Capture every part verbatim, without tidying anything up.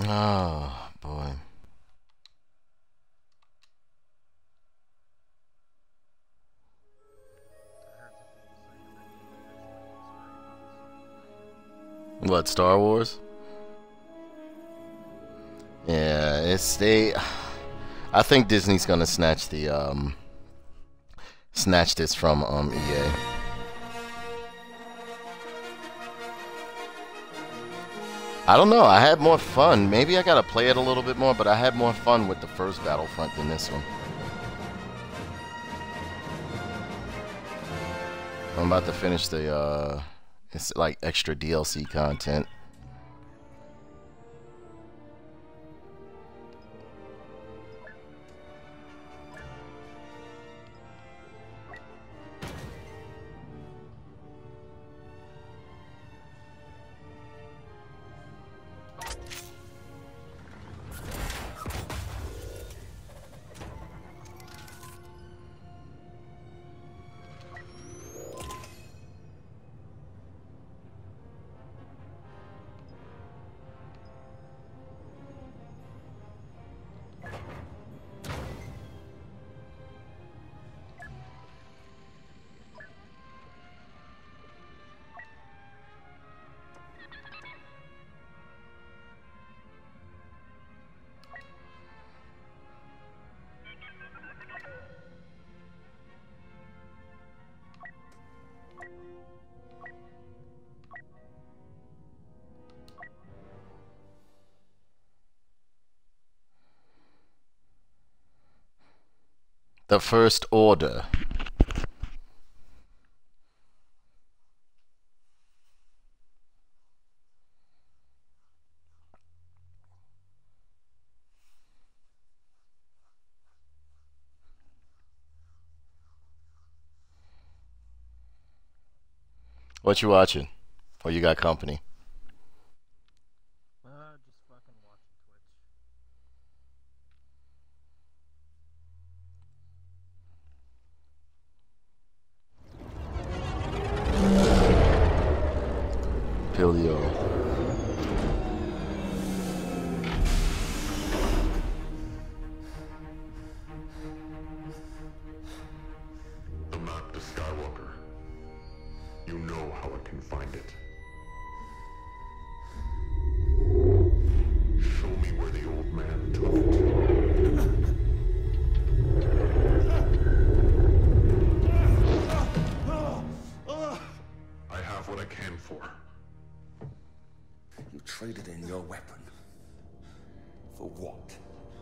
Oh boy. What, Star Wars? Yeah, it's they. I think Disney's gonna snatch the um, snatch this from um E A. I don't know. I had more fun. Maybe I gotta play it a little bit more, but I had more fun with the first Battlefront than this one. I'm about to finish the uh, it's like extra D L C content. The First Order. What you watching? Or you got company? Uh, just fucking watching Twitch. Pilio. The map to Skywalker. You know how I can find it. Show me where the old man took it. I have what I came for. You traded in your weapon. For what?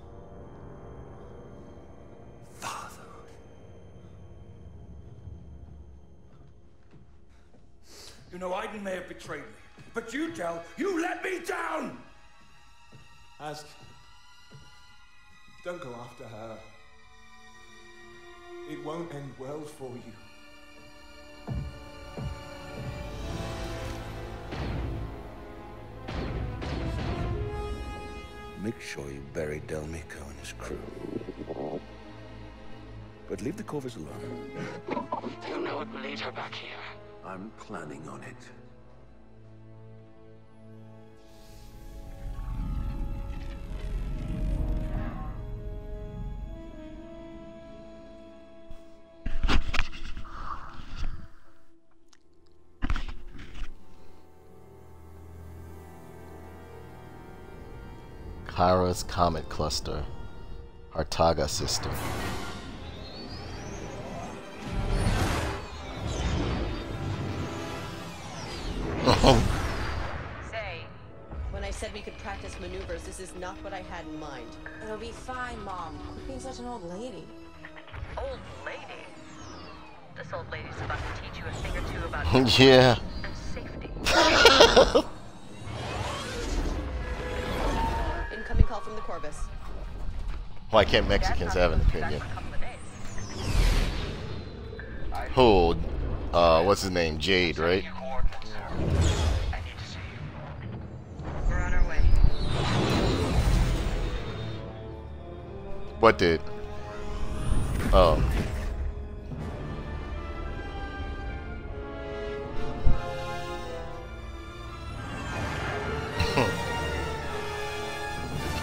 Father. You know, Addon may have betrayed me, but you, Del, you let me down! Ask. Don't go after her. It won't end well for you. Make sure you bury Del Mico and his crew. But leave the Corvus alone. You know it will lead her back here. I'm planning on it. Kyra's Comet Cluster. Artaga System. Say, when I said we could practice maneuvers, this is not what I had in mind. It'll be fine, Mom. Quit being such an old lady. Old lady? This old lady's about to teach you a thing or two about Yeah. and safety. Incoming call from the Corvus. Why can't Mexicans have an opinion? Who? Uh, what's his name? Jade, right? We're on our way. What did? Oh.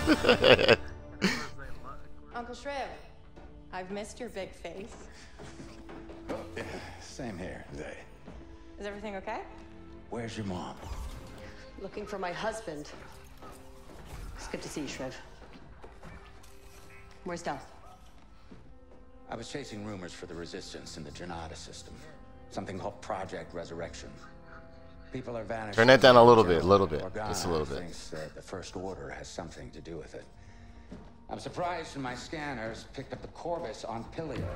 Uncle Shriv, I've missed your big face. Oh, yeah, same here, Zay. Is everything okay? Where's your mom? Looking for my husband. It's good to see you, Shriv. Where's Del? I was chasing rumors for the resistance in the Janata system. Something called Project Ressurection. People are vanishing. Turn that down a little bit, a little bit, Organa just a little bit. thinks that the First Order has something to do with it. I'm surprised when my scanners picked up the Corvus on Pilio.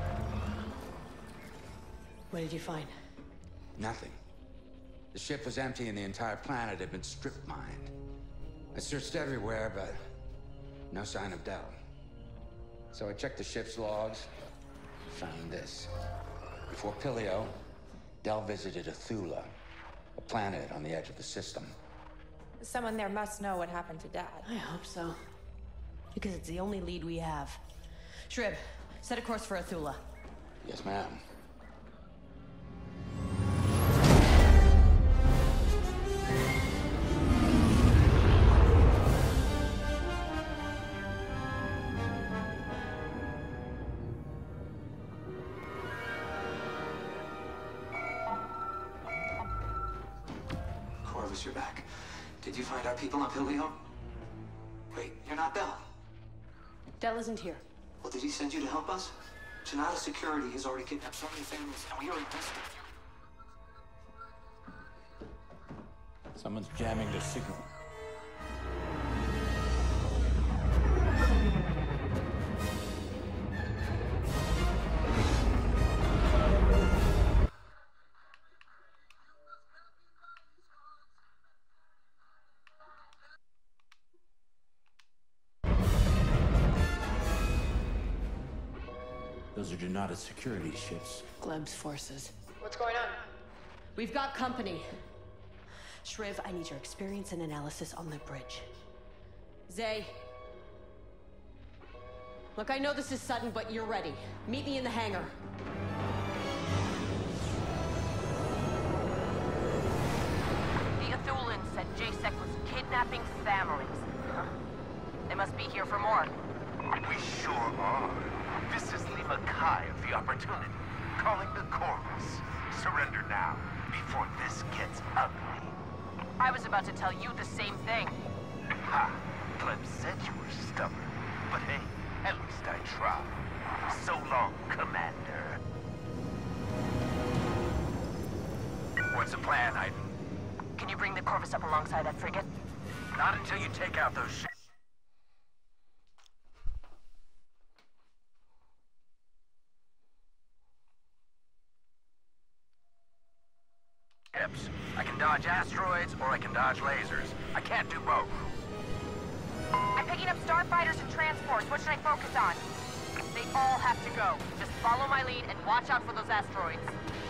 What did you find? Nothing. The ship was empty and the entire planet had been strip mined. I searched everywhere, but no sign of Del. So I checked the ship's logs, found this. Before Pilio, Del visited Athula, a planet on the edge of the system. Someone there must know what happened to Dad. I hope so. Because it's the only lead we have. Shriv, set a course for Athula. Yes, ma'am. Corvus, you're back. Did you find our people on Pilio? Wait, you're not Del. Del isn't here. Well, did he send you to help us? Janata Security has already kidnapped so many families, and we are invested. Someone's jamming the signal. Those are Janata security ships. Gleb's forces. What's going on? We've got company. Shriv, I need your experience and analysis on the bridge. Zay. Look, I know this is sudden, but you're ready. Meet me in the hangar. The Athulans said J SEC was kidnapping families. Huh. They must be here for more. We sure are. This is Lima Kai of the Opportunity, calling the Corvus. Surrender now, before this gets ugly. I was about to tell you the same thing. Ha! Clem said you were stubborn. But hey, at least I tried. So long, Commander. What's the plan, Addon? Can you bring the Corvus up alongside that frigate? Not until you take out those ships. I can dodge asteroids, or I can dodge lasers. I can't do both. I'm picking up starfighters and transports. What should I focus on? They all have to go. Just follow my lead and watch out for those asteroids.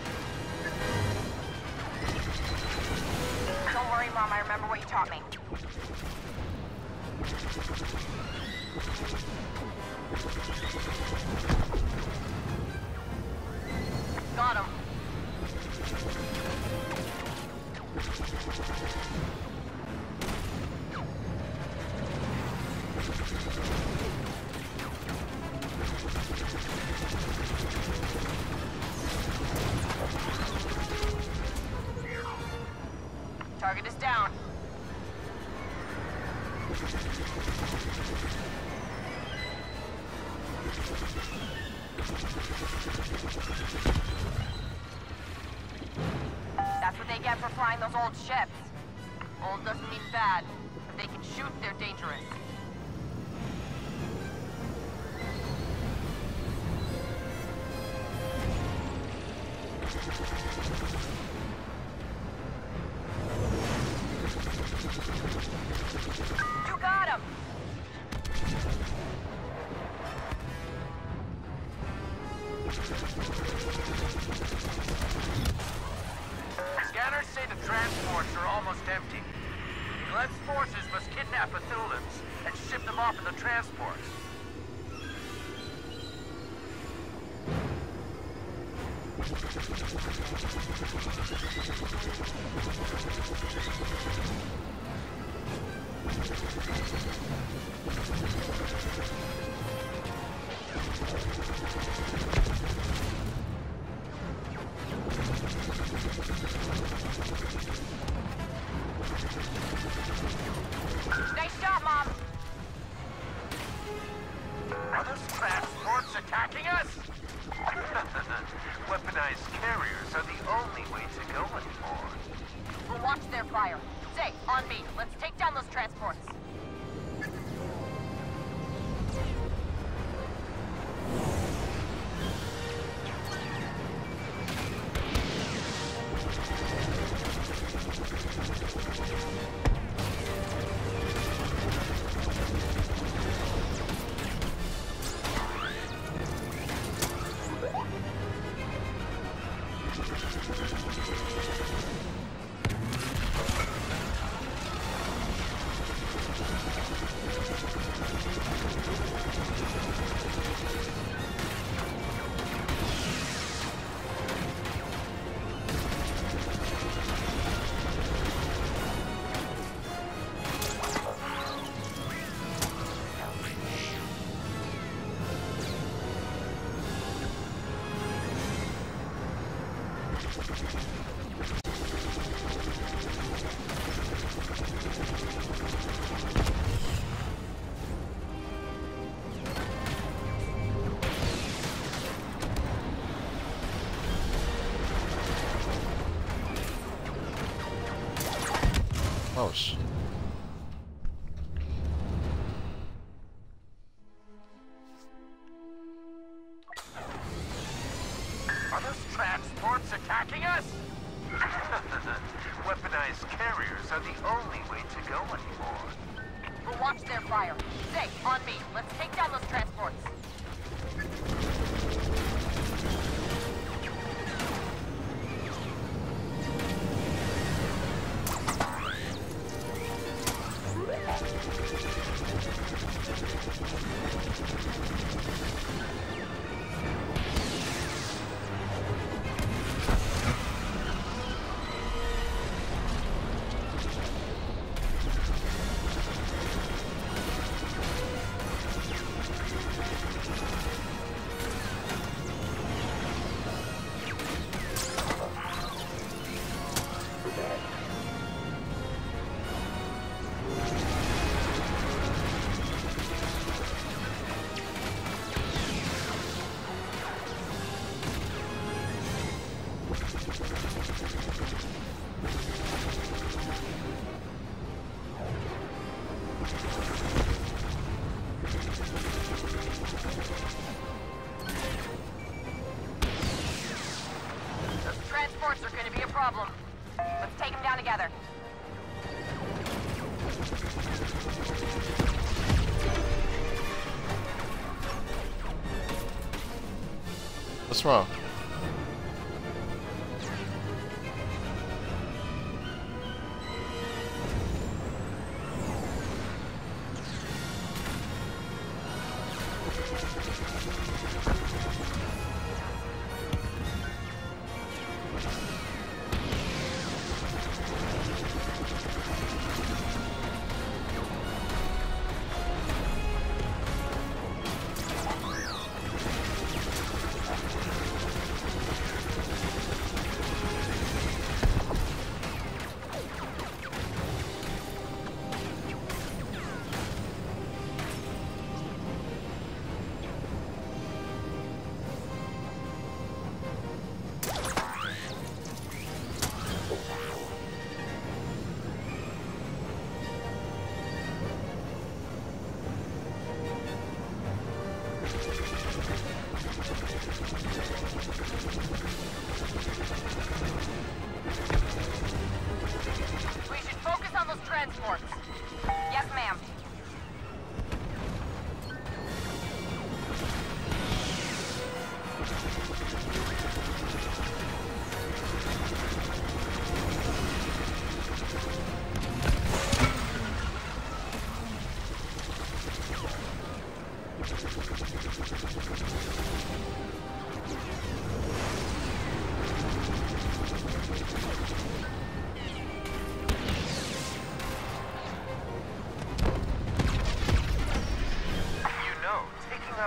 Don't worry, Mom. I remember what you taught me. Got him. Target is down. That's what they get for flying those old ships. Old doesn't mean bad. If they can shoot, they're dangerous. You got him! Scanners say the transports are almost empty. Gleb's forces must kidnap Athulans and ship them off in the transports. Nice job, Mom. Are those transports attacking us? Weaponized carriers are the only way to go anymore. We'll watch their fire. Zay, on me. Let's take down those transports. Oh shit. Are those transports attacking us? Weaponized carriers are the only way to go anymore. We'll watch their fire. Zay, on me. Let's take down those transports. Transports are going to be a problem. Let's take them down together. What's wrong?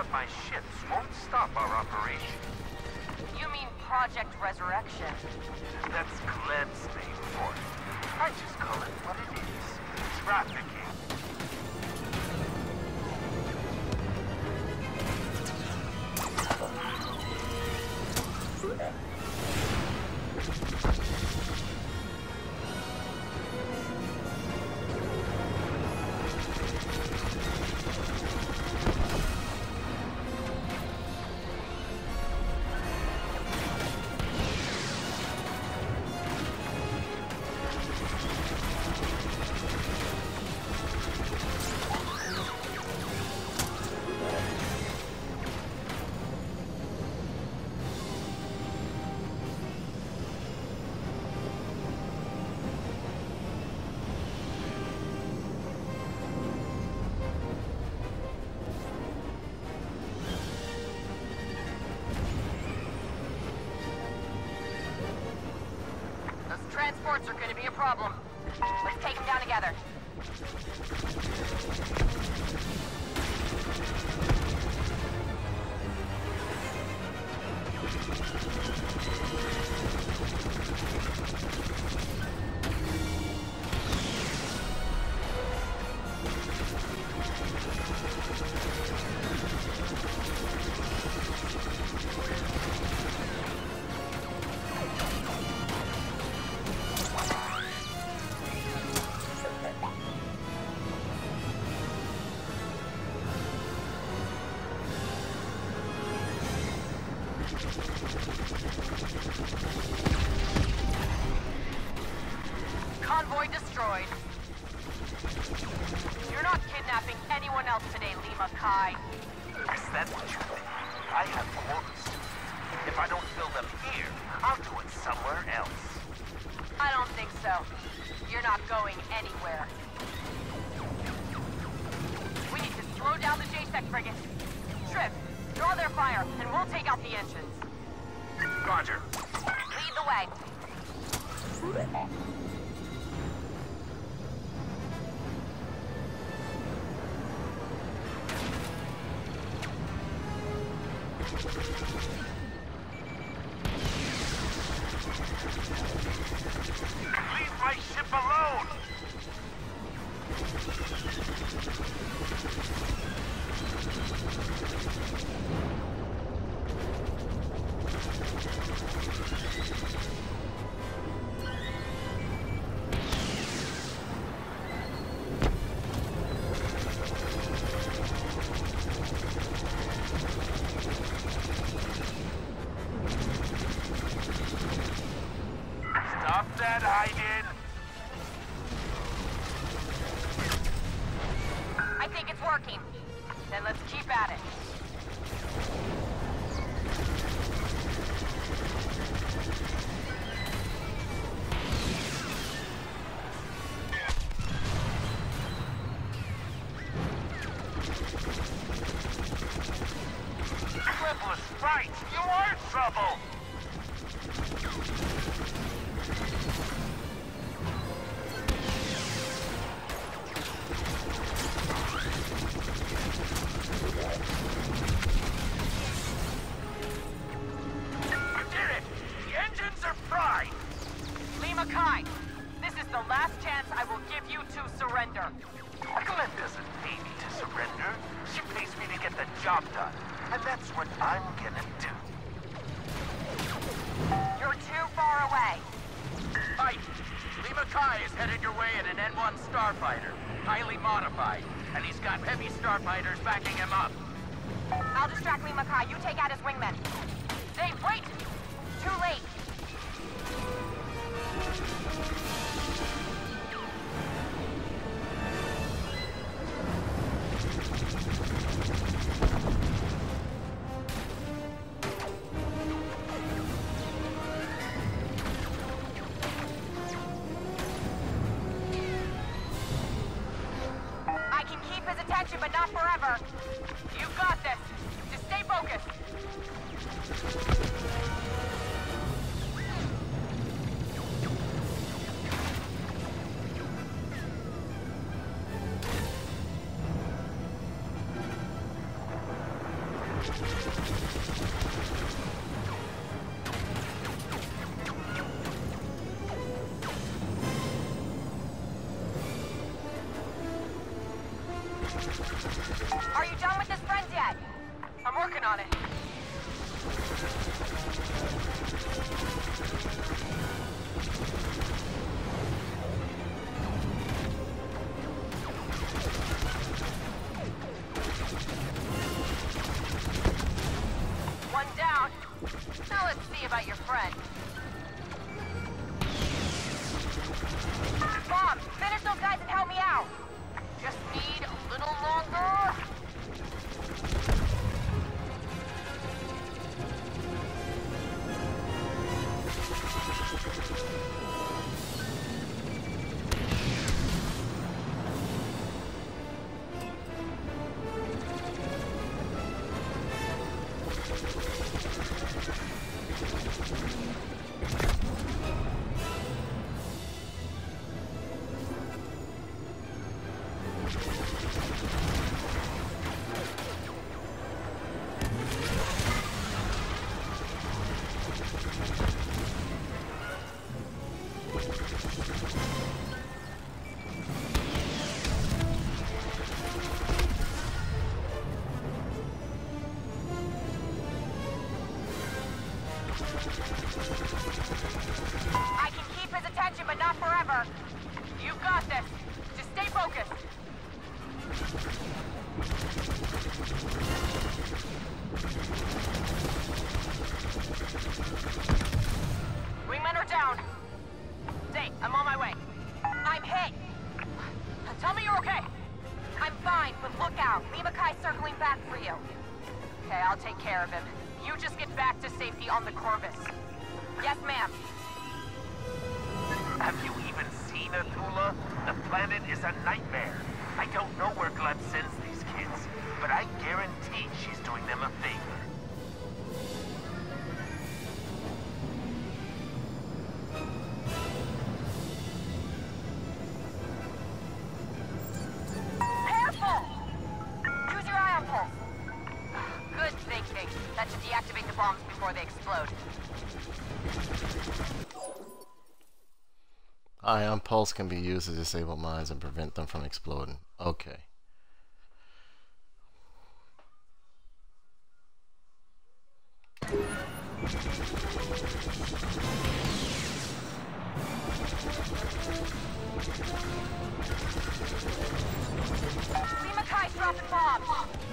out my ships won't stop our operation. You mean Project Ressurection? That's Clem's name for it. I just call it what it is. Trafficking. Transports are going to be a problem. Let's take them down together. Convoy destroyed. You're not kidnapping anyone else today, Lima Kai. Is that what you think? I have quarters. If I don't fill them here, I'll do it somewhere else. I don't think so. You're not going anywhere. We need to slow down the J SEC frigate. Shriv, draw their fire, and we'll take out the engines. Roger. Lead the way. Leave my ship alone! Stop that, Addon! I think it's working. Then let's keep at it. Cliff was right! You are in trouble! You did it! The engines are fried! Lima Kai, this is the last chance I will give you to surrender. Glenn doesn't pay me to surrender. She pays me to get the job done. And that's what I'm gonna do. You're too far away. Fight! Lima Kai is headed your way in an N one starfighter. Highly modified. And he's got heavy starfighters backing him up. I'll distract Lima Kai. You take out his wingmen. They wait! Too late. I can keep his attention, but not forever. You got this. Just stay focused. Are you done with this friend yet? I'm working on it. One down. Now let's see about your friend. Mom, finish those guys and help me out. Just need a little longer. I can keep his attention, but not forever. You've got this. Just stay focused. Wingmen are down. Zay, I'm on my way. I'm hit. Tell me you're okay. I'm fine, but look out. Lima Kai's circling back for you. Okay, I'll take care of him. You just get back to safety on the Corvus. Yes, ma'am. Have you even seen Athula? The planet is a nightmare. I don't know where Gleb sends these kids, but I guarantee she's doing them a favor. Careful! Use your ion pulse. Good thinking. That should deactivate the bombs before they explode. Ion pulse can be used to disable mines and prevent them from exploding. Okay. Lima Kai's dropping bombs.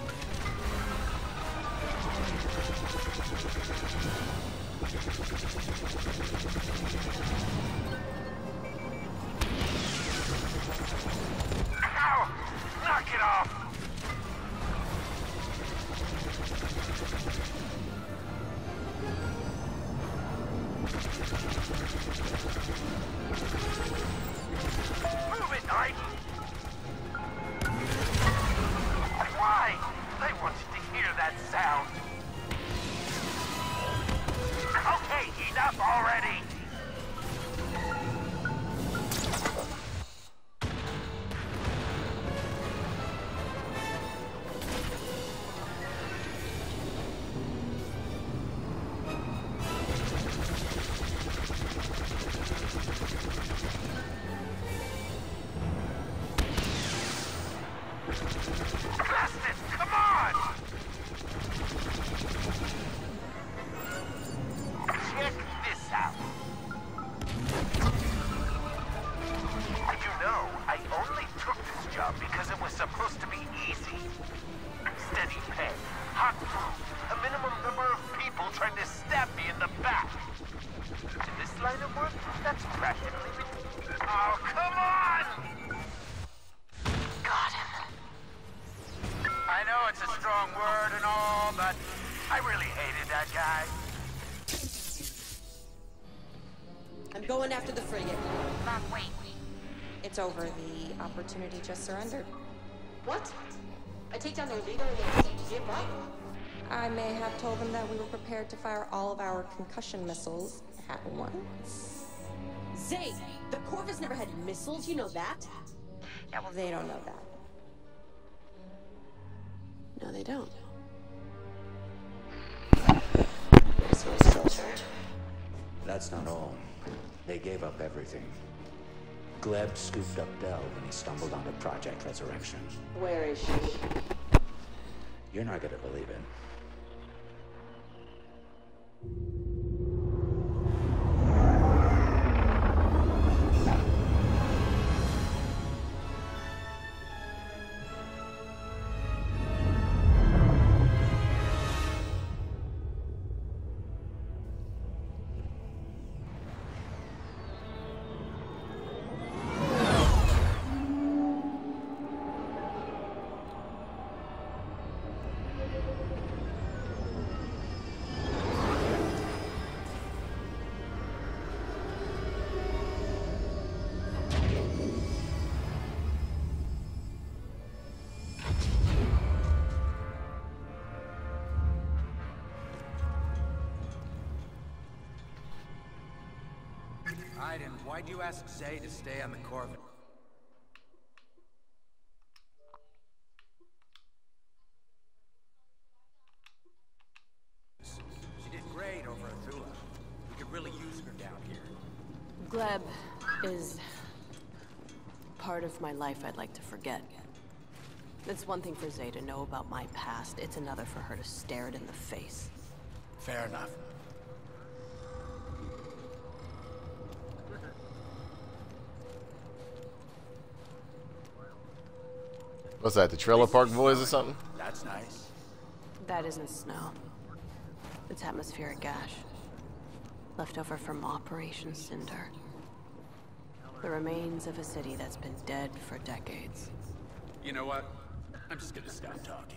Ow! Knock it off! Move it, Addon! Why? I wanted to hear that sound. Okay, enough already! Blast it! Come on! Check this out. You know, I only took this job because it was supposed to be easy. Steady pay, hot food, a minimum number of people trying to stab me in the back. In this line of work, that's practically... Oh, come on! Got him. I know it's a strong word and all, but I really hated that guy. I'm going after the frigate. Mom, wait. It's over. The opportunity just surrendered. What? I take down their leader and they give up? I may have told them that we were prepared to fire all of our concussion missiles at once. Zay, the Corvus never had missiles, you know that? Yeah, well, they don't know that. No, they don't. That's not all. They gave up everything. Gleb scooped up Dell when he stumbled onto Project Ressurection. Where is she? You're not gonna believe it. Addon, why'd you ask Zay to stay on the Corvette? She did great over at Thula. We could really use her down here. Gleb is part of my life I'd like to forget. It's one thing for Zay to know about my past. It's another for her to stare it in the face. Fair enough. What's that, the Trailer Park Boys or something? That's nice. That isn't snow. It's atmospheric gash. Left over from Operation Cinder. The remains of a city that's been dead for decades. You know what? I'm just gonna stop talking.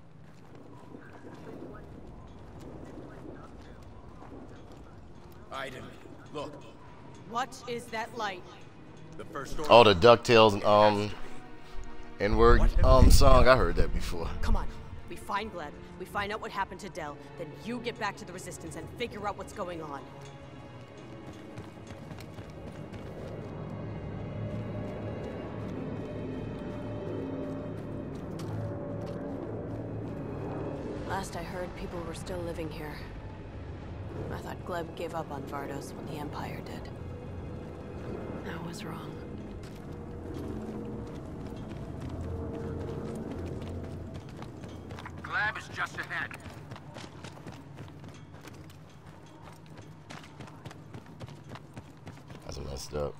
Addon, look. What is that light? The first order. Oh, the DuckTales um N-word um song. I heard that before. Come on. We find Gleb, we find out what happened to Dell, then you get back to the Resistance and figure out what's going on. Last I heard, people were still living here. I thought Gleb gave up on Vardos when the Empire did. I was wrong. Gleb is just ahead. That's messed up.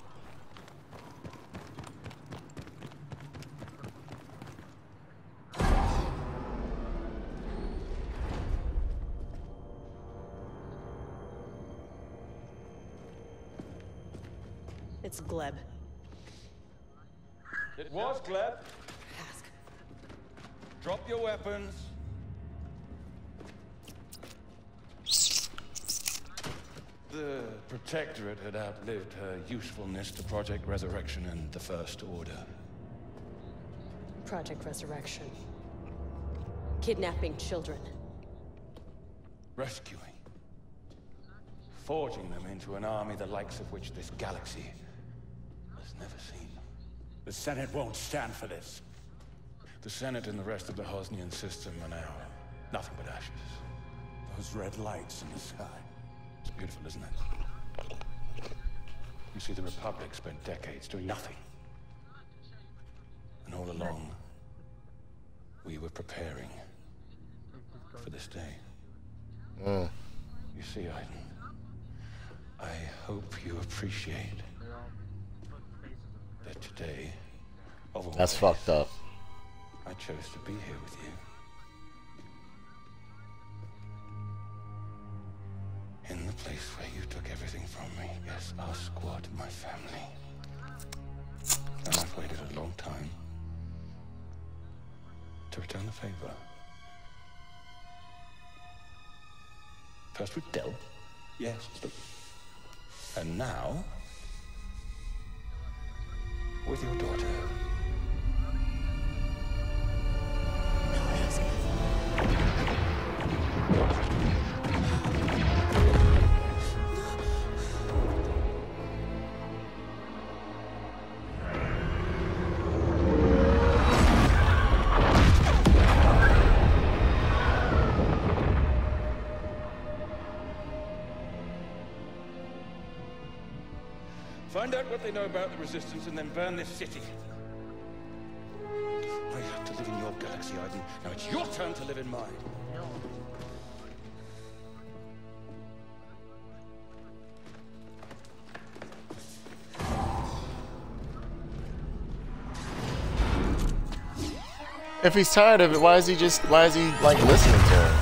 It's Gleb. It was Gleb. Ask. Drop your weapons. The Protectorate had outlived her usefulness to Project Ressurection and the First Order. Project Ressurection. Kidnapping children. Rescuing. Forging them into an army the likes of which this galaxy has never seen. The Senate won't stand for this. The Senate and the rest of the Hosnian system are now nothing but ashes. Those red lights in the sky. It's beautiful, isn't it? You see, the Republic spent decades doing nothing. And all along, we were preparing for this day. Mm. You see, Addon, I hope you appreciate that today, of all That's days, fucked up. I chose to be here with you. In the place where you took everything from me. Yes, our squad, my family. And I've waited a long time to return the favor. First with Dell. Yes. And now, with your daughter. Find out what they know about the Resistance and then burn this city. I had to live in your galaxy, Addon. Now it's your turn to live in mine. If he's tired of it, why is he just, why is he like listening to it?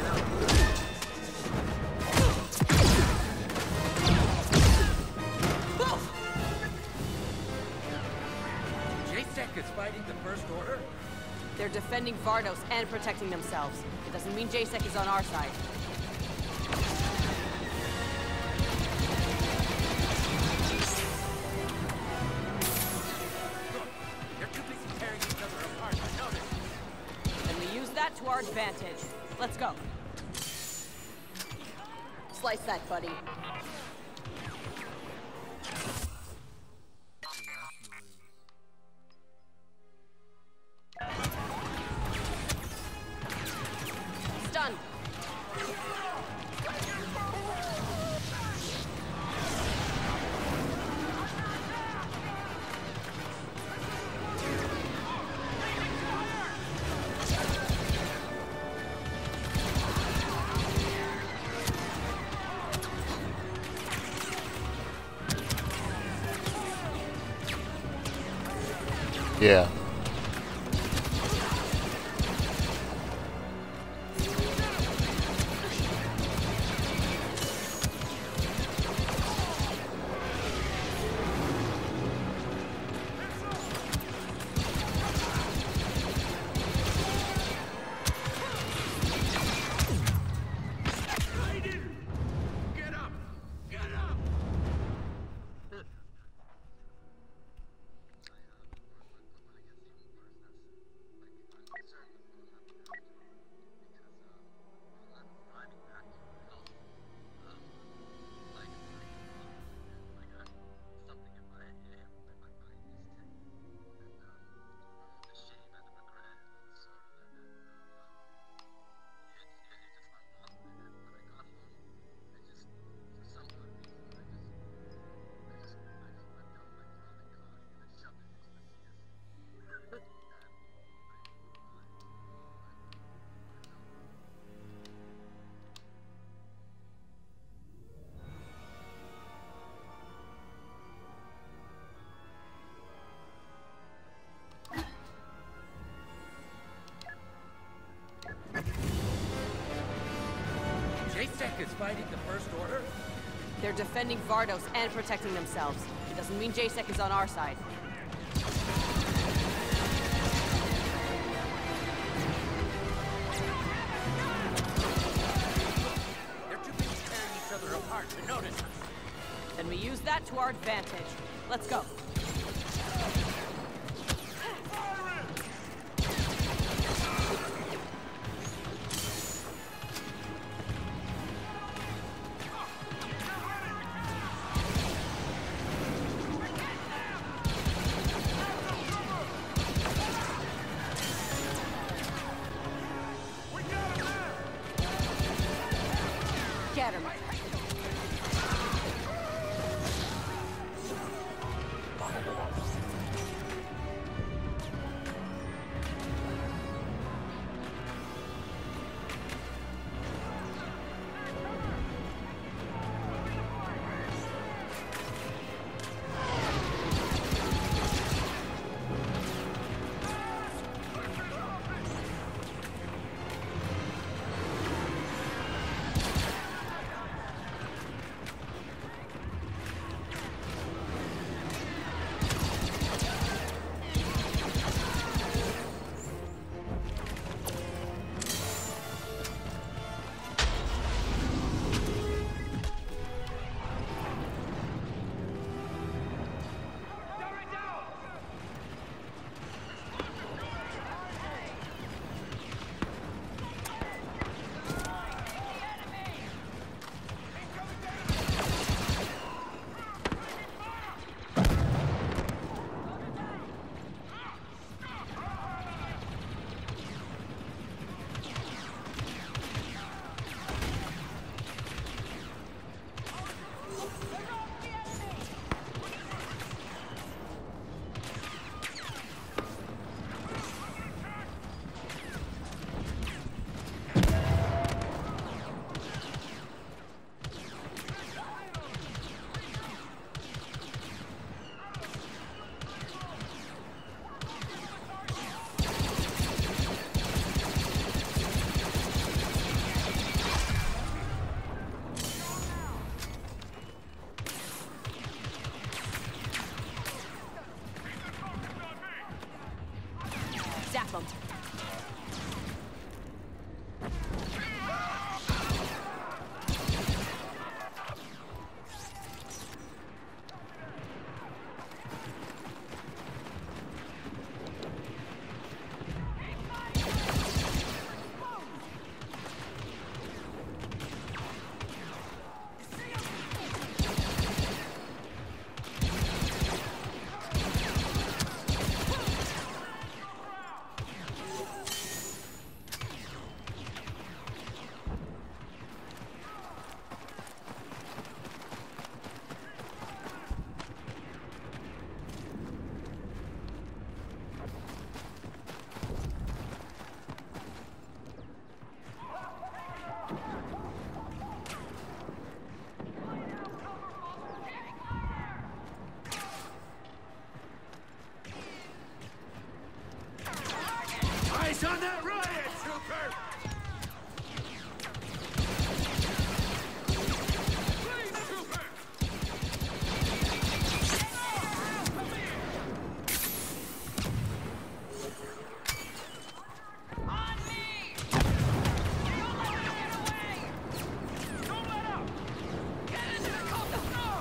J SEC is fighting the First Order? They're defending Vardos and protecting themselves. It doesn't mean J SEC is on our side. To our advantage. Let's go. Slice that, buddy. Stun. Yeah. J SEC is fighting the First Order? They're defending Vardos and protecting themselves. It doesn't mean J SEC is on our side. They're too busy tearing each other apart to notice us. Then we use that to our advantage. Let's go. Get him. Zap them. Eyes on that riot, trooper! Please, trooper! On me! Don't let him get away! Don't let him! Get into the cover!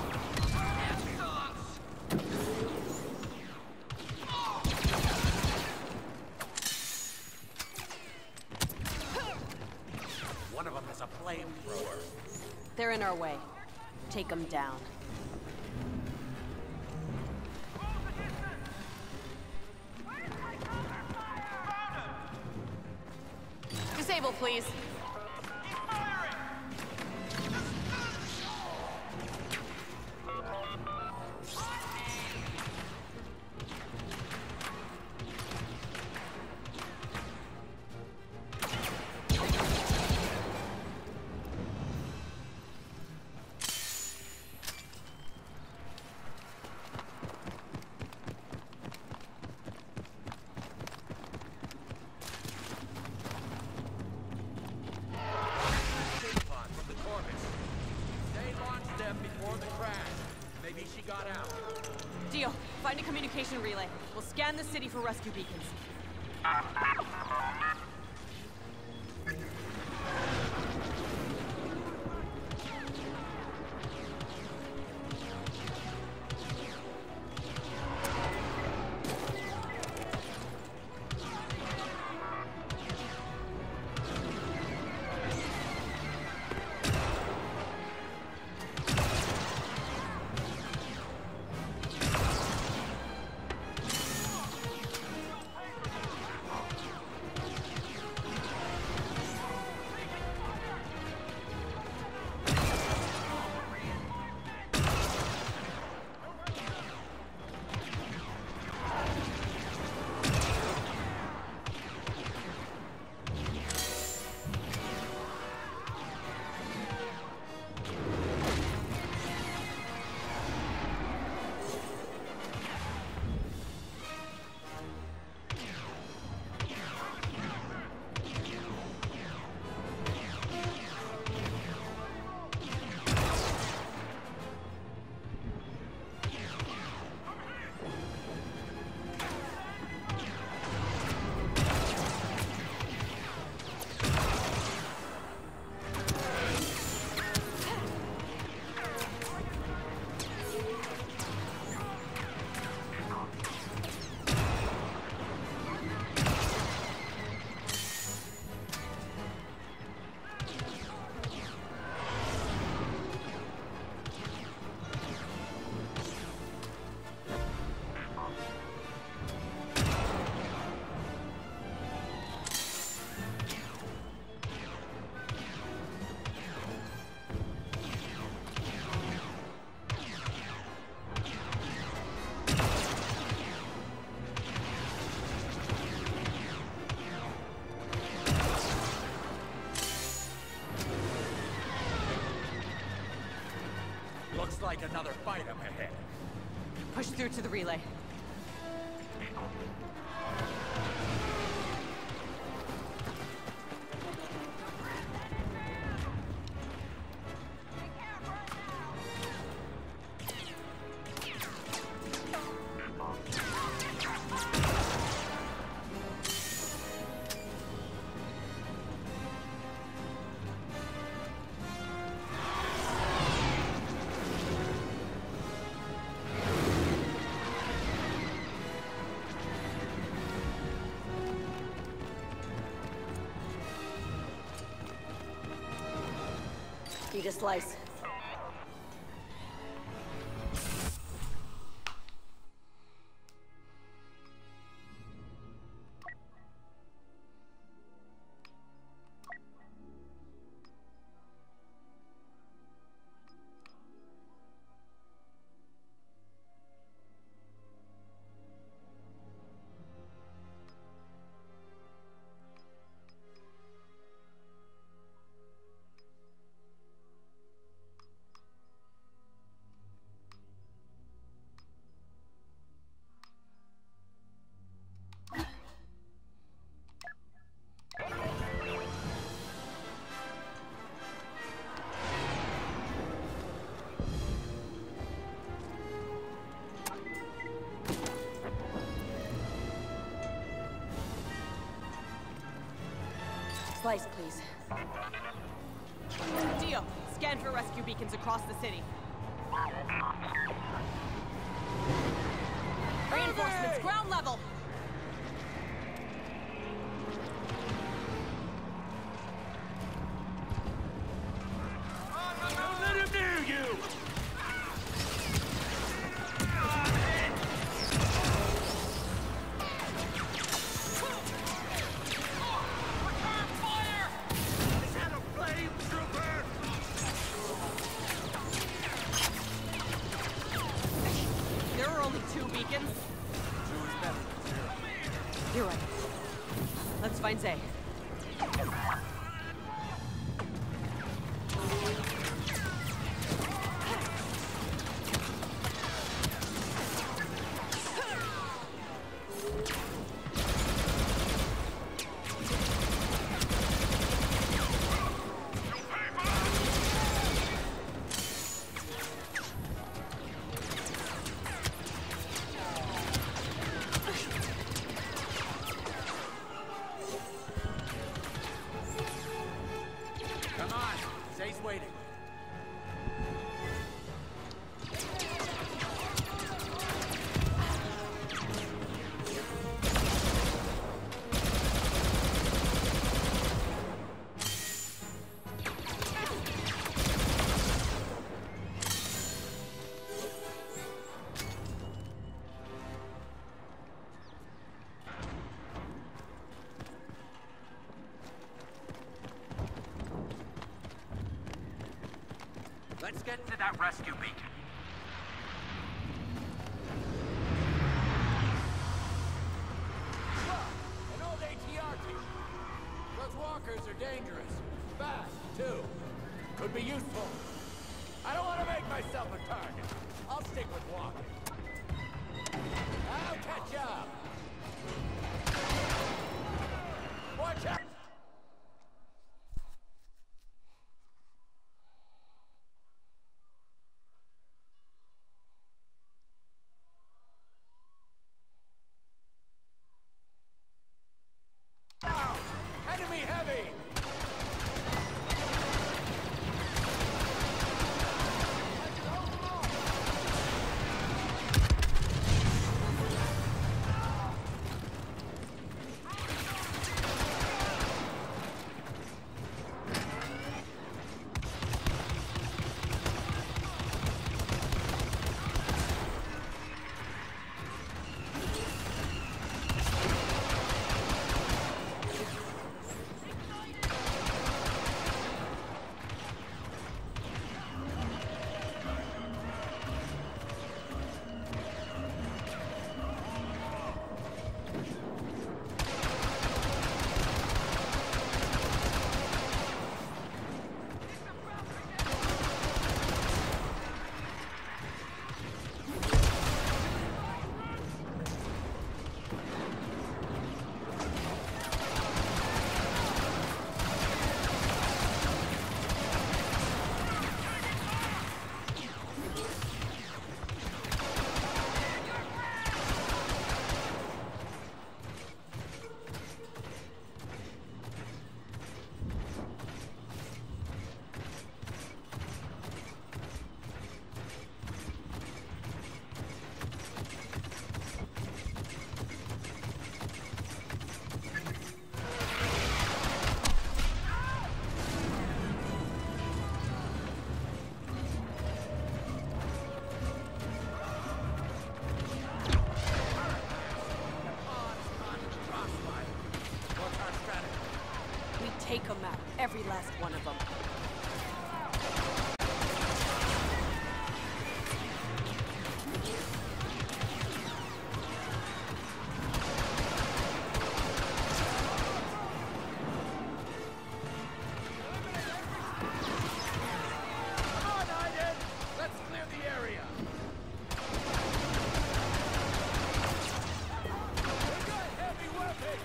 One of them has a flamethrower. They're in our way. Take them down. Disable, please. Deal. Find a communication relay. We'll scan the city for rescue beacons. Looks like another fight up ahead. Push through to the relay. Need a slice. Slice, please. Dio, scan for rescue beacons across the city. Reinforcements, ground level! Don't let him near you! You're right. Let's find Zay. Let's get to that rescue beacon. An old A T R team. Those walkers are dangerous. Fast, too. Could be useful. I don't want to make myself a target. I'll stick with walking. I'll catch up. Watch out! Enemy heavy! Take them out. Every last one of them. Come on, Addon! Let's clear the area! We got heavy weapons!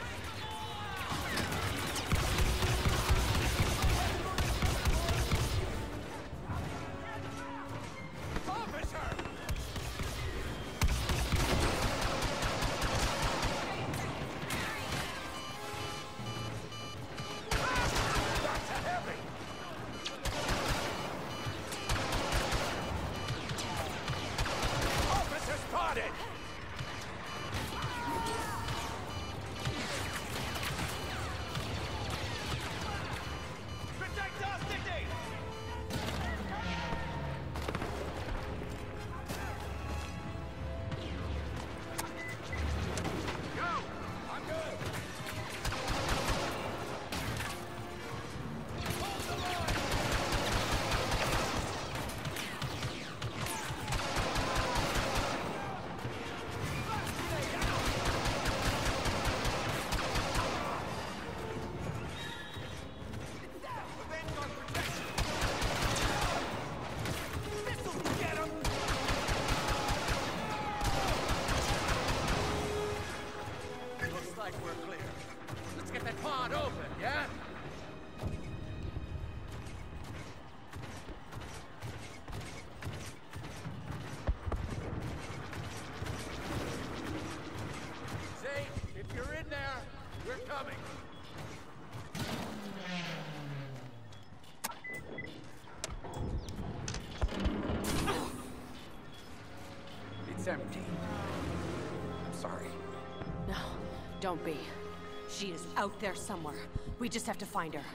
It's empty. I'm sorry. No, don't be. She is out there somewhere. We just have to find her.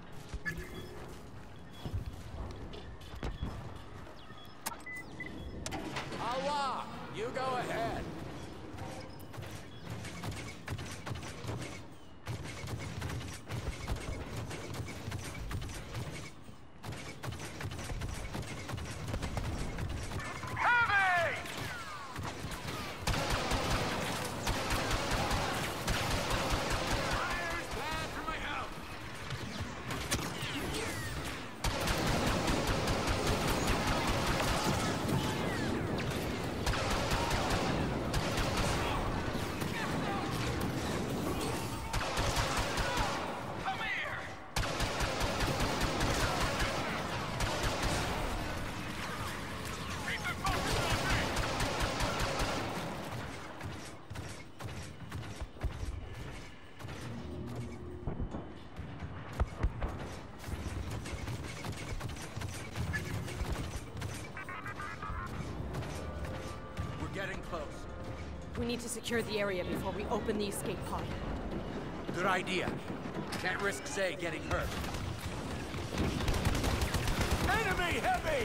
Allah, you go ahead. Getting close. We need to secure the area before we open the escape pod. Good idea. Can't risk Zay getting hurt. Enemy heavy!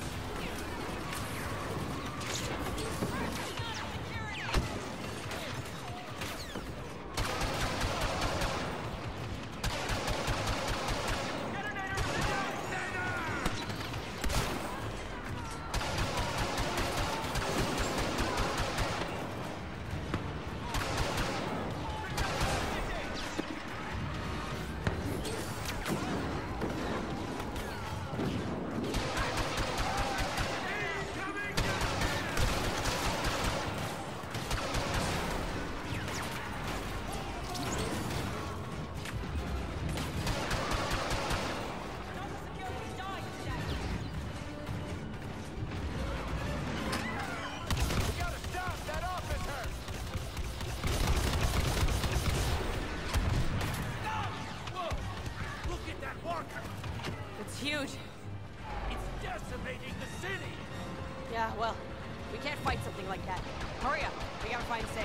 Huge. It's decimating the city! Yeah, well, we can't fight something like that. Hurry up. We gotta find Zay.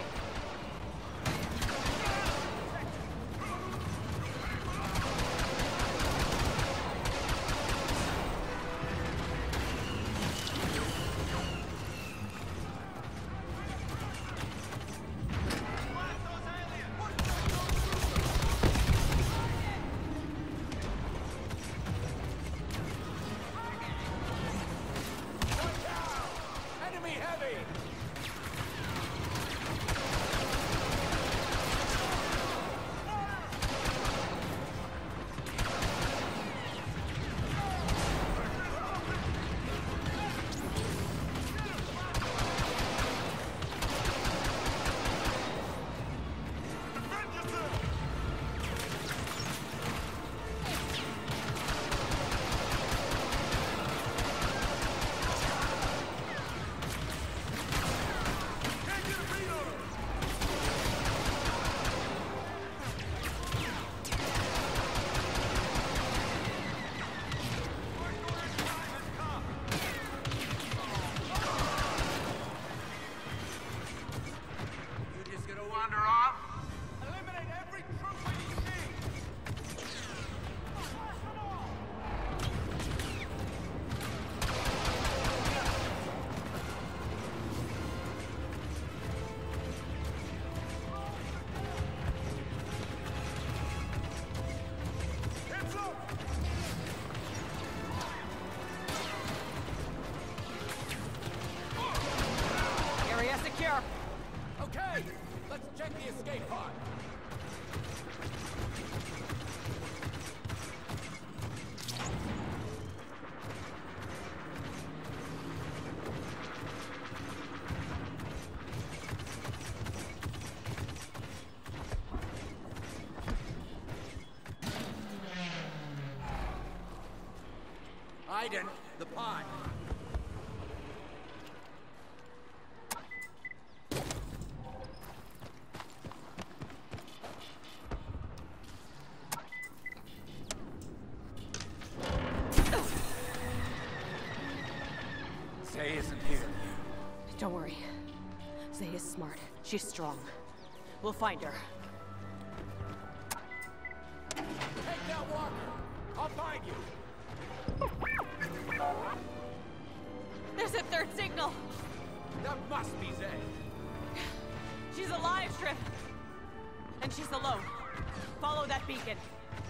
Addon, the pod. Zay isn't here. Don't worry. Zay is smart. She's strong. We'll find her. Take that walker. I'll find you. There's a third signal. That must be Zay. She's alive, Trip. And she's alone. Follow that beacon.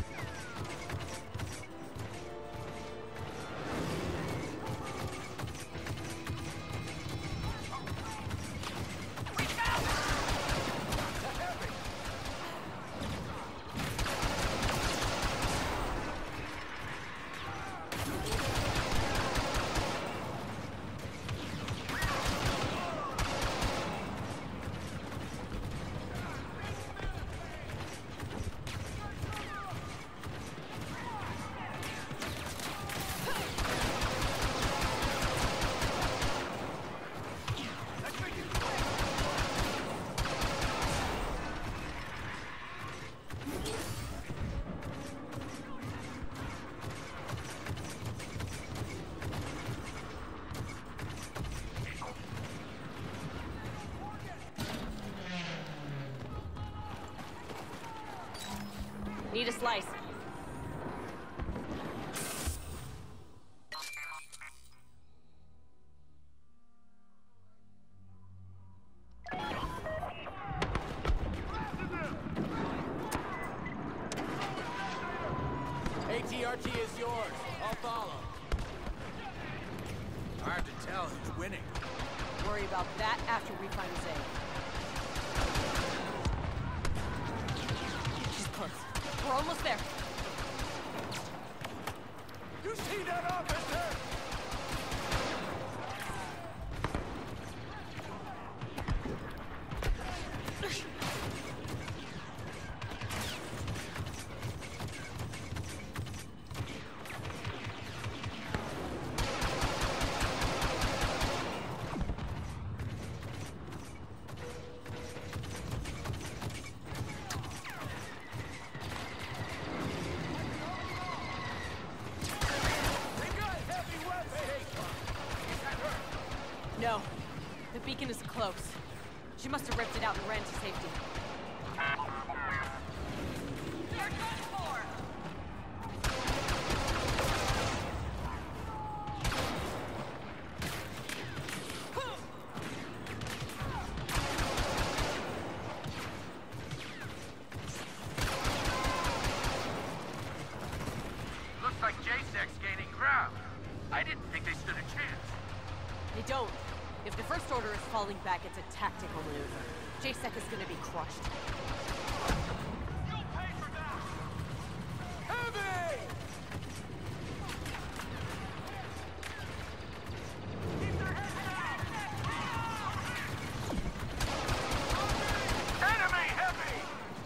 Need a slice. A T R T is yours. I'll follow. Hard to tell who's winning. Worry about that after we find Zay. She's close. We're almost there. You see that, officer? No. The beacon is close. She must have ripped it out and ran to safety. You're done for! Looks like J SEC's gaining ground. I didn't think they stood a chance. They don't. If the First Order is falling back, it's a tactical maneuver. J SEC is gonna be crushed. You'll pay for that! Heavy! Keep their heads down! Enemy heavy!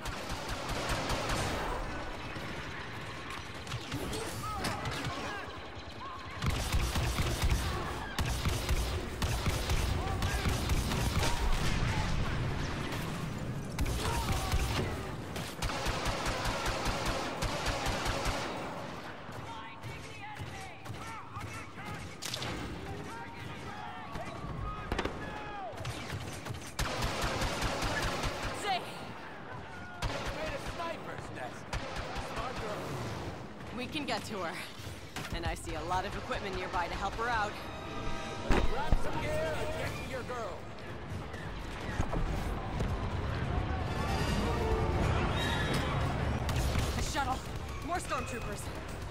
We can get to her. And I see a lot of equipment nearby to help her out. Let's grab some gear and get to your girl. A shuttle. More stormtroopers.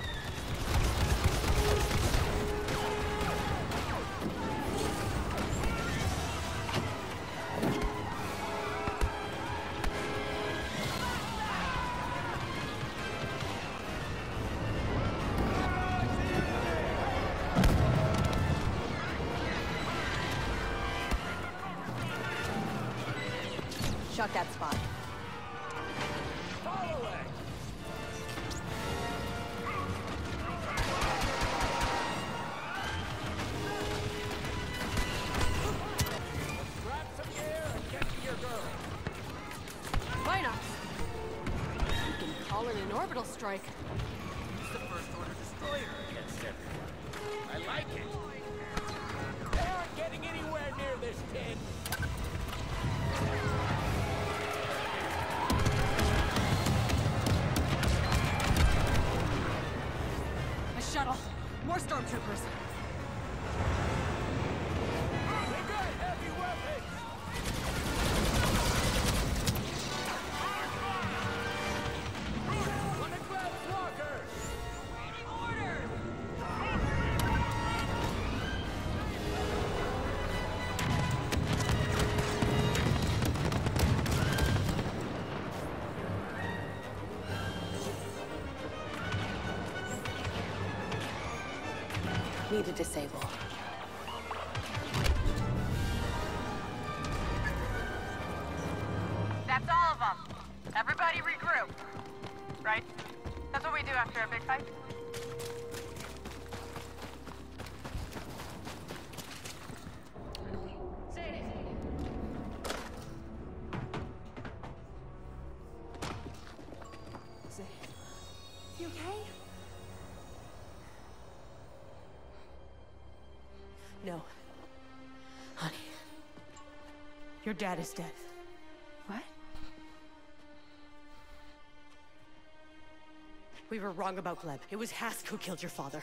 Shot that spot. Follow it! all in an orbital strike. It's the First Order destroyer against everyone. I like it. They aren't getting anywhere near this kid. A shuttle. More stormtroopers. They got heavy weapons. One of Gleb's walkers. Need to disable. That's all of them. Everybody regroup. Right? That's what we do after a big fight. You okay? No. Honey. Your dad is dead. What? We were wrong about Gleb. It was Hask who killed your father.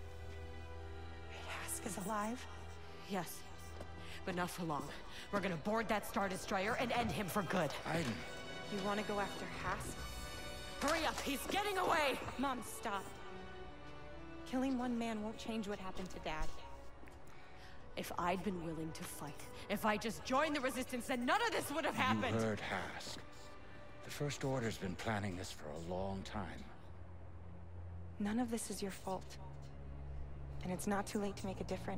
Hask is alive? Yes. But not for long. We're gonna board that Star Destroyer and end him for good. Addon. You want to go after Hask? Hurry up! He's getting away! Mom, stop. Killing one man won't change what happened to Dad. If I'd been willing to fight, if I just joined the Resistance, then none of this would have happened! You heard Hask. The First Order's been planning this for a long time. None of this is your fault. And it's not too late to make a difference.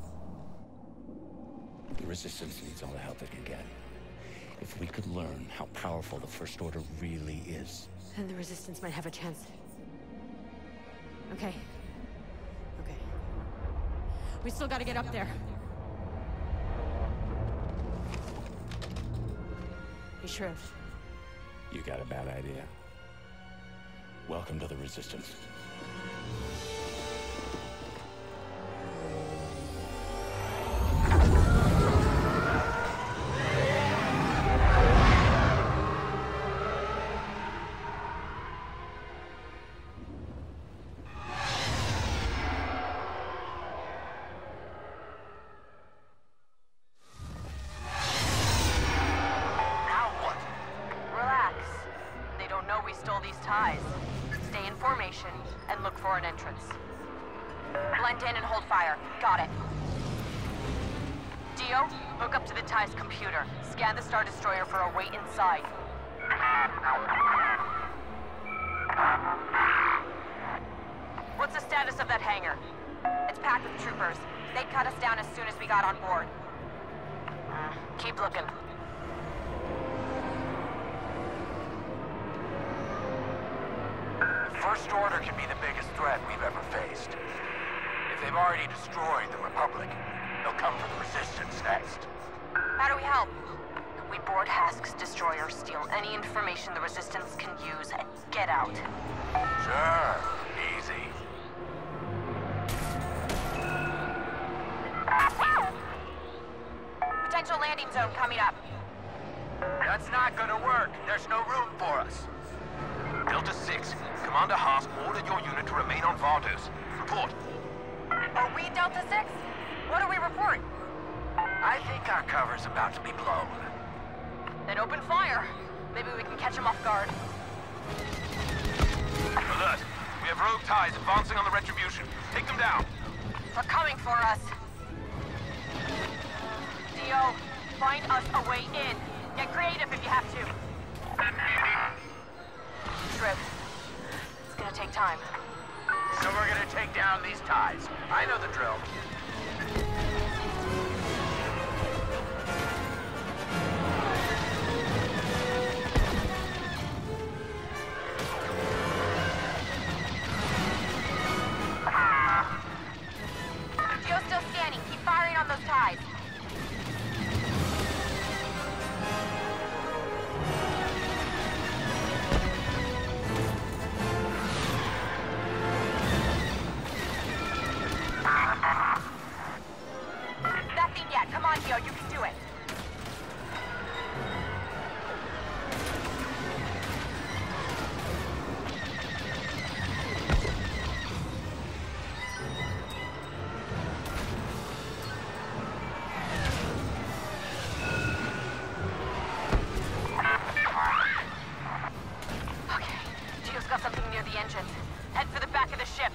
The Resistance needs all the help it can get. If we could learn how powerful the First Order really is... then the Resistance might have a chance. Okay. Okay. We still gotta get up there. Hey, Shriv. You got a bad idea. Welcome to the Resistance. Computer. Scan the Star Destroyer for a way inside. What's the status of that hangar? It's packed with troopers. They'd cut us down as soon as we got on board. Uh, keep looking. The First Order can be the biggest threat we've ever faced. If they've already destroyed the Republic, they'll come for the Resistance next. How do we help? We board Hask's destroyer, steal any information the Resistance can use, and get out. Sure. Easy. Potential landing zone coming up. That's not gonna work. There's no room for us. Delta six, Commander Haas ordered your unit to remain on Vardos. Report. Are we Delta six? What are we reporting? I think our cover's about to be blown. Then open fire. Maybe we can catch them off guard. Alert! We have rogue ties advancing on the Retribution. Take them down. They're coming for us. Dio, find us a way in. Get creative if you have to. Trip. It's gonna take time. So we're gonna take down these ties. I know the drill. Dio's still scanning. Keep firing on those ties. near the engines. Head for the back of the ship.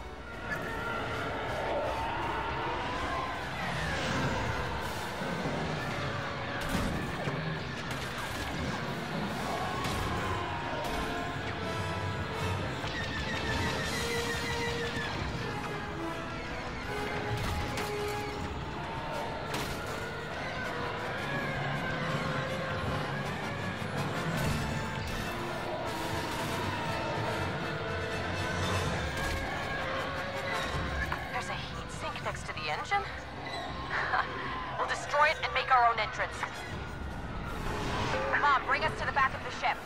We'll destroy it and make our own entrance. Mom, bring us to the back of the ship.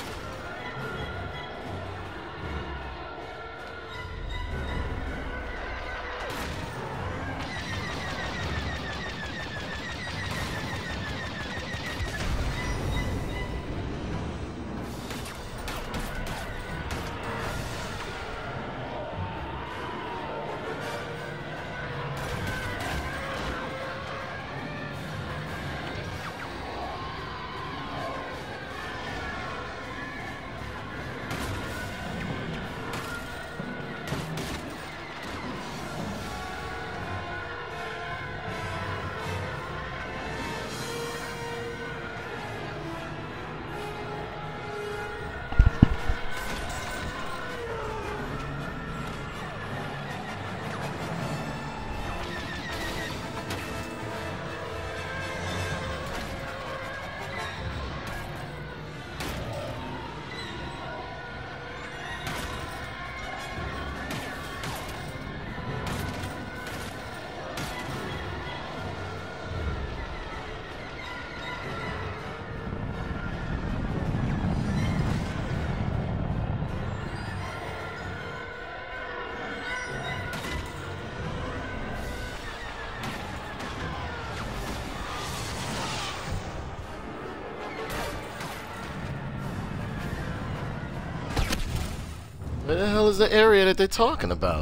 Where the hell is the area that they're talking about?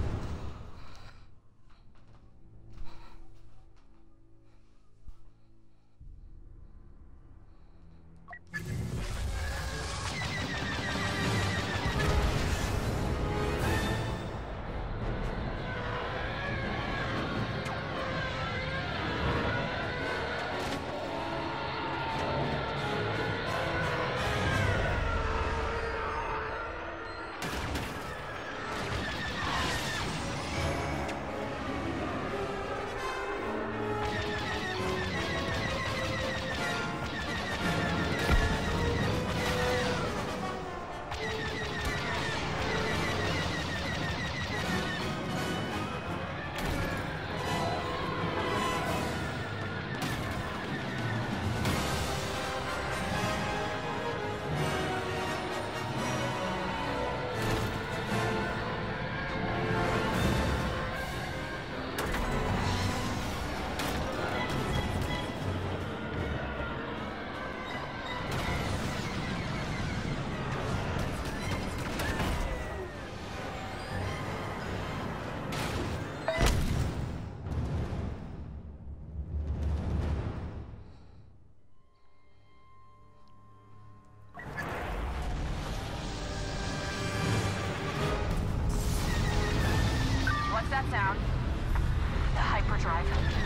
That sound. The hyperdrive.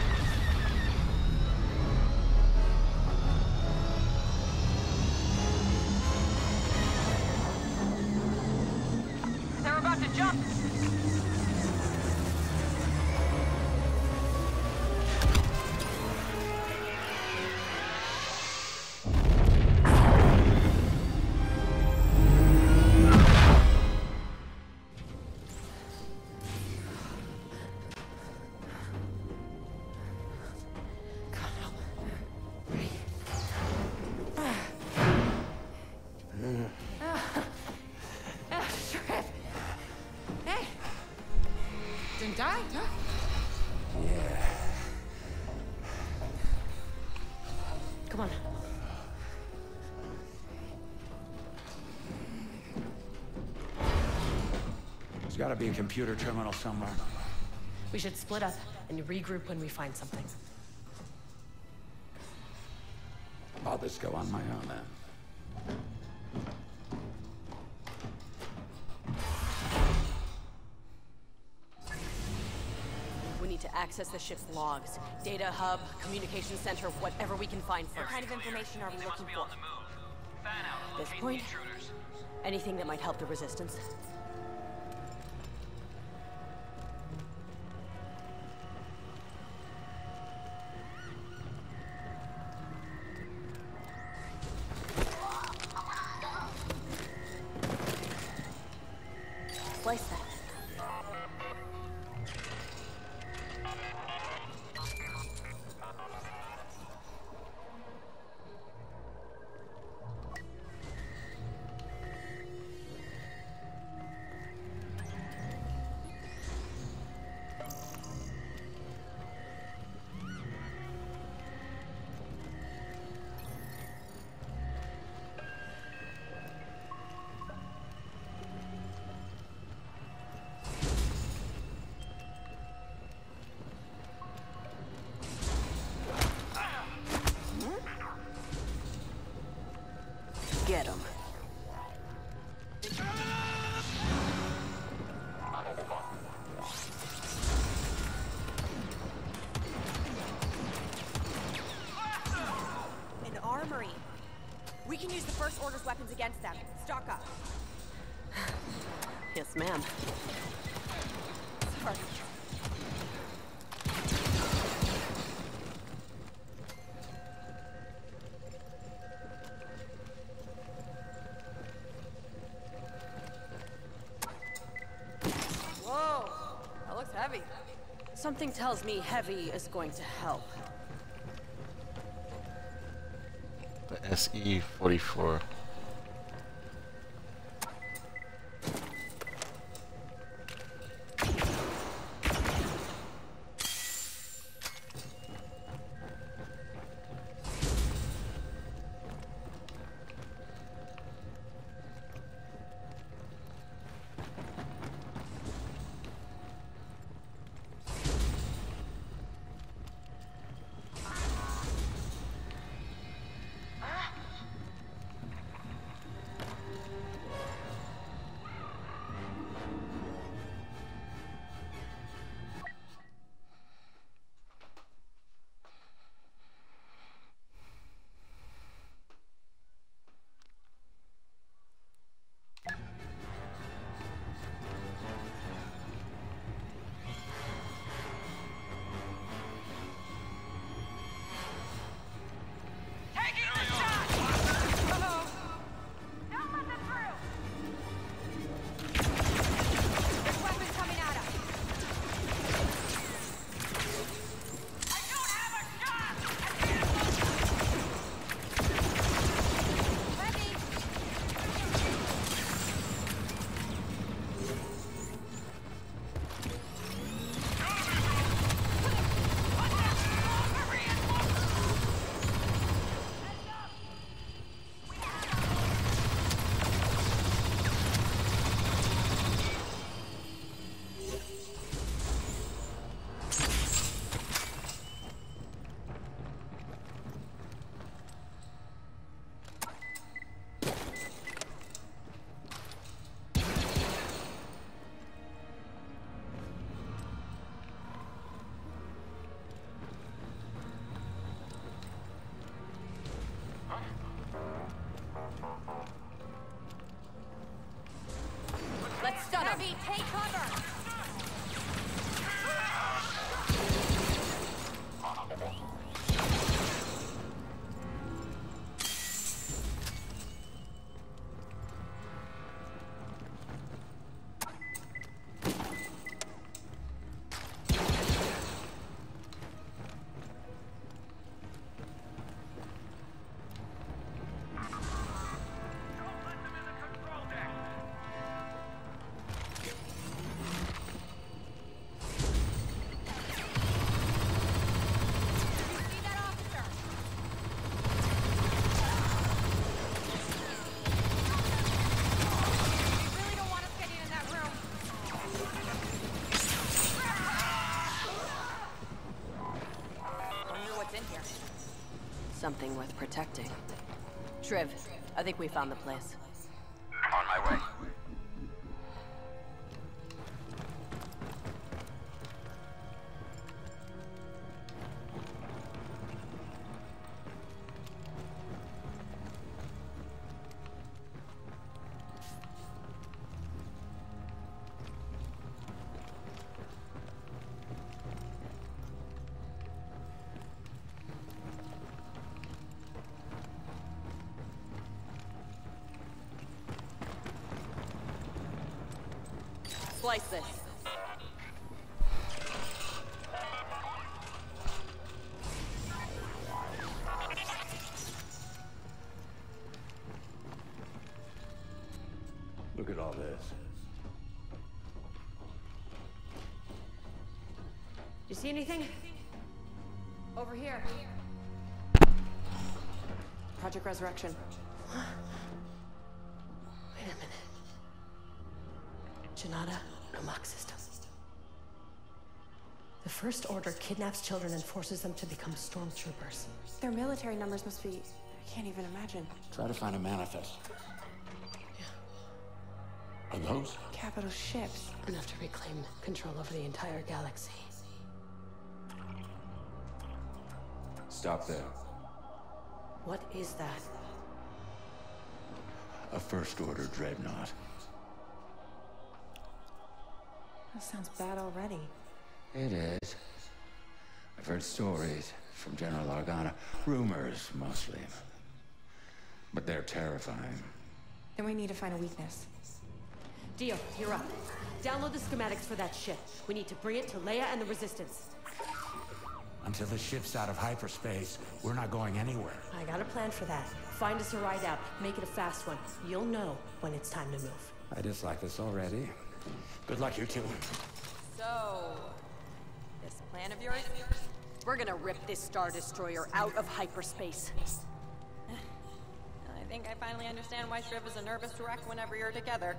They're about to jump. Died, huh? Yeah. Come on. There's gotta be a computer terminal somewhere. We should split up and regroup when we find something. I'll just go on my own then. need to access the ship's logs. Data hub, communication center, whatever we can find first. What kind of information are we looking for? At this point, anything that might help the Resistance. Slice that. Get him. An armory. We can use the First Order's weapons against them. Stock up. Yes, ma'am. Sorry. Whoa, that looks heavy. Something tells me heavy is going to help. The S E forty-four. Let's stun him. Heavy, take cover. Something worth protecting. Triv, I think we found the place. On my way. splice this. Look at all this. You see anything? Over here. Project Ressurection. Wait a minute. Janata Nomak system. The First Order kidnaps children and forces them to become stormtroopers. Their military numbers must be... I can't even imagine. Try to find a manifest. Are those? Capital ships. Enough to reclaim control over the entire galaxy. Stop there. What is that? A First Order dreadnought. That sounds bad already. It is. I've heard stories from General Organa. Rumors, mostly. But they're terrifying. Then we need to find a weakness. Dio, you're up. Download the schematics for that ship. We need to bring it to Leia and the Resistance. Until the ship's out of hyperspace, we're not going anywhere. I got a plan for that. Find us a ride out. Make it a fast one. You'll know when it's time to move. I dislike this already. Good luck, you two. So, this plan of yours? We're gonna rip this Star Destroyer out of hyperspace. I think I finally understand why Shriv is a nervous wreck whenever you're together.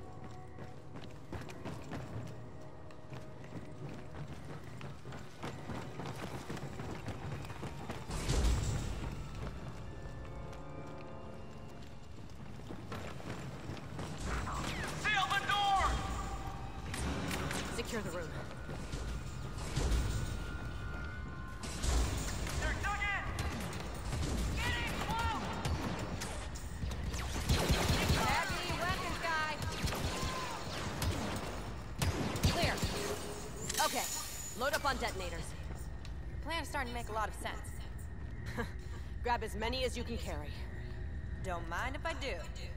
Seal the door! Secure the room. They're dug in! Get in close! Heavy weapons guy! Clear. Okay, load up on detonators. Your plan's starting to make a lot of sense. Grab as many as you can carry. Don't mind if I do.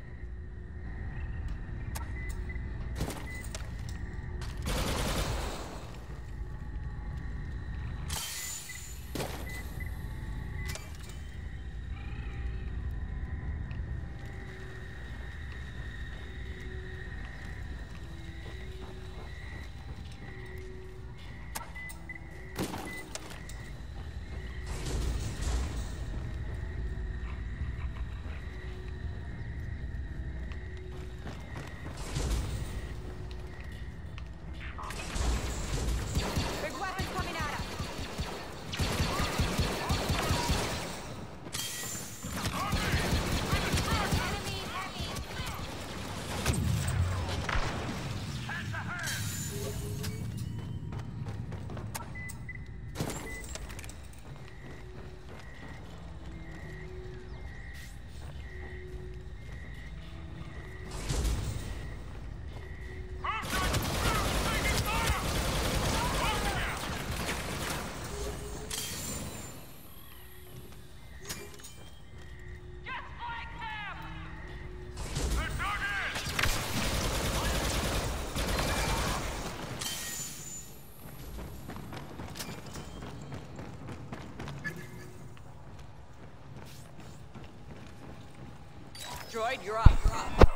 Droid, you're up. You're up.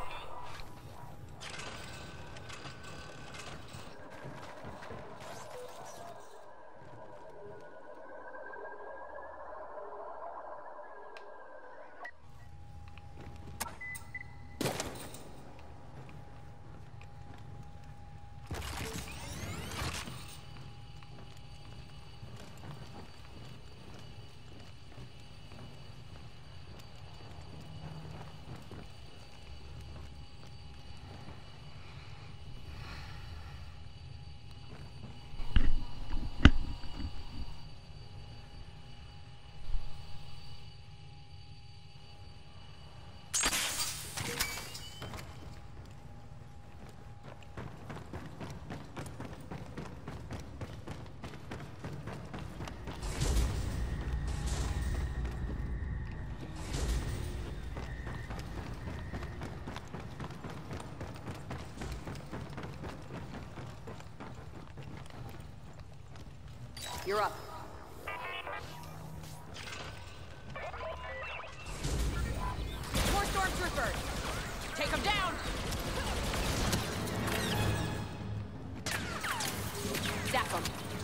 you're up. More stormtroopers! Take them down! Zap them.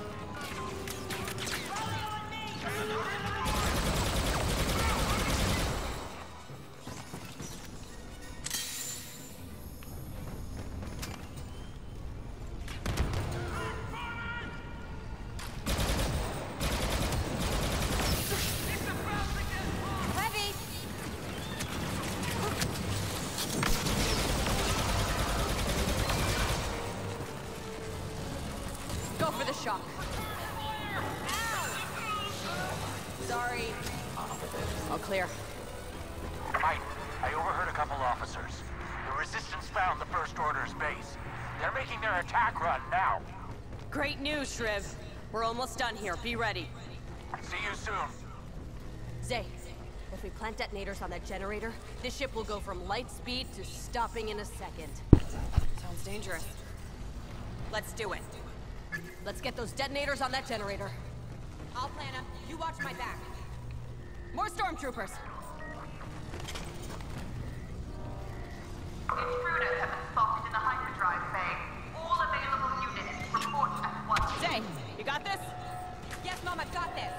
Go for the shock. Sorry. All clear. Mike, I overheard a couple officers. The Resistance found the First Order's base. They're making their attack run now. Great news, Shriv. We're almost done here. Be ready. See you soon. Zay, if we plant detonators on that generator, this ship will go from light speed to stopping in a second. Sounds dangerous. Let's do it. Let's get those detonators on that generator. I'll plan them. You watch my back. More stormtroopers. Intruders have been spotted in the hyperdrive bay. All available units report at once. Zay, you got this? Yes, Mom, I've got this.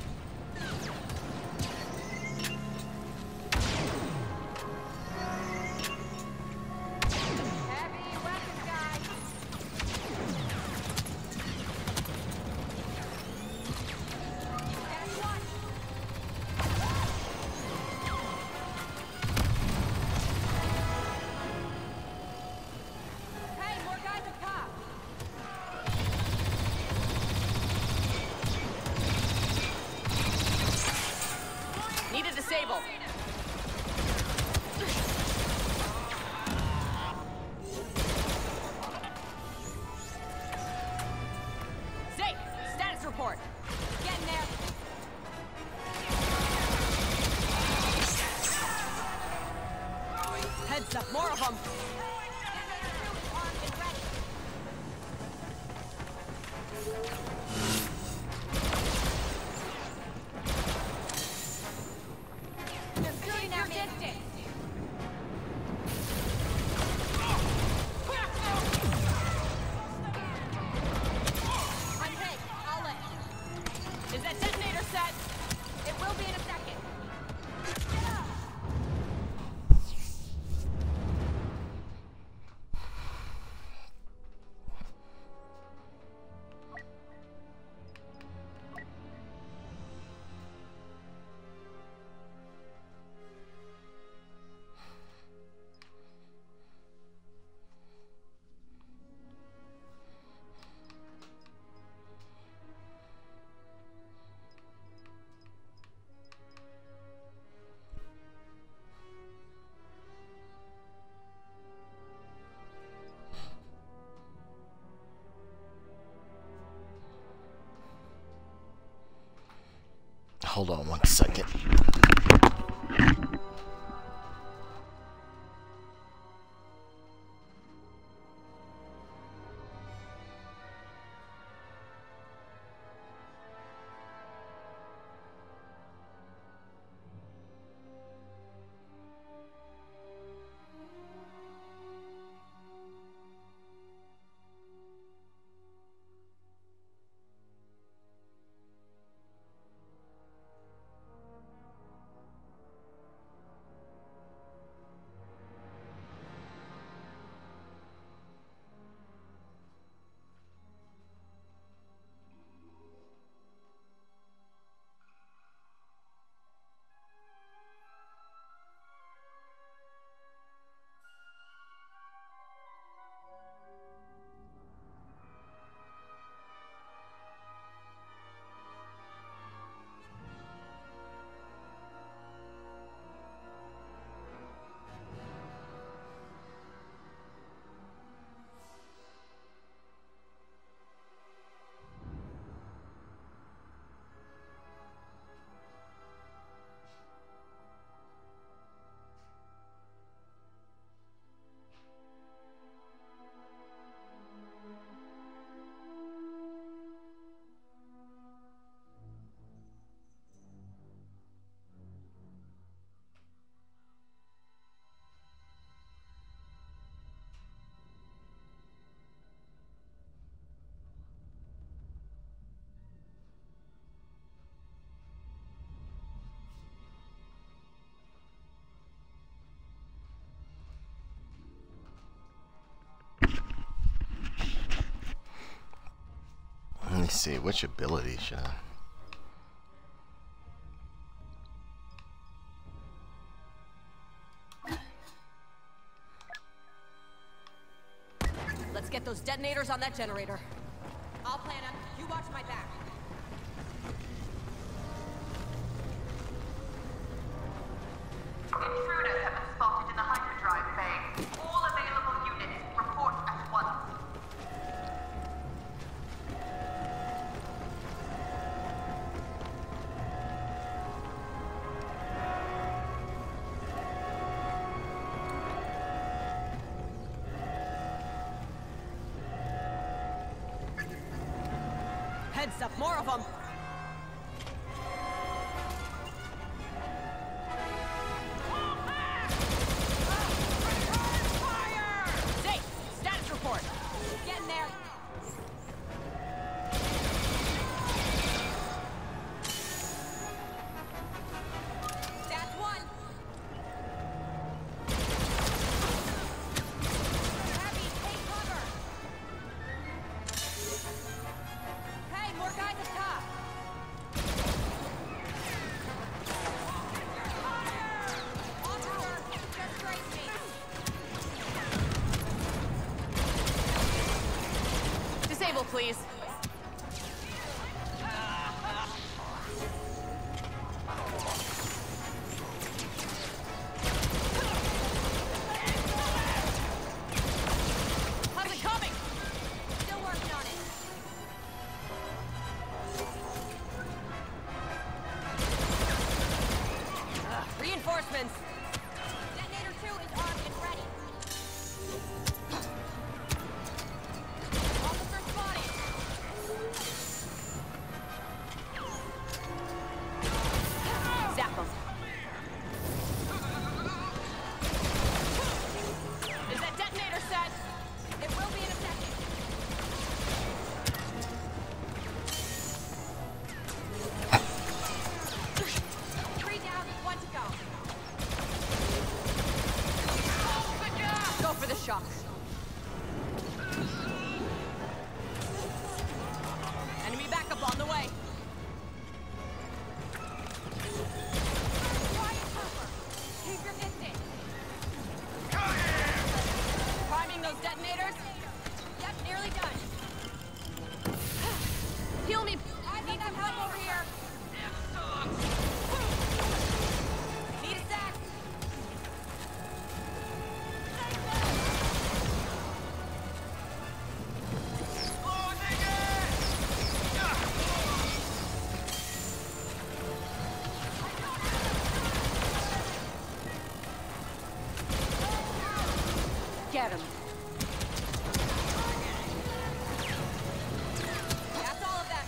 Heavy weapons, guys. Hey, more guys at top. Need a disable. Zay, status report. Getting there. Heads up, more of them. Is that detonator set? It will be in a second. Hold on one second. see, which ability should I? Let's get those detonators on that generator. I'll plan them. You watch my back. Intruders have been spotted in the hyperdrive bay. All available units, report at once. Heads up, more of them! Safe! Status report! Getting there! That's one! Heavy, take cover! Hey, more guys up top! Officer, just raise me! Disable, please. How's it coming? Still working on it. Ugh, reinforcements. Detonator two is armed and ready. Officer spotted. Zap them. Is that detonator set? It will be in a second. Three down, one to go. Go for the shock. Enemy backup on the way. Quiet cover. Keep your distance. Priming those detonators. Yep, nearly done. Heal me. I need some help over here. Need a sec. Get him. That's all of them.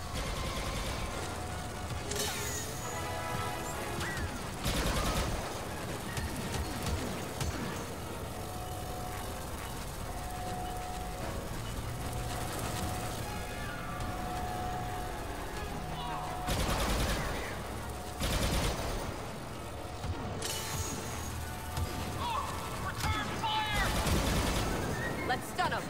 Let's stun him.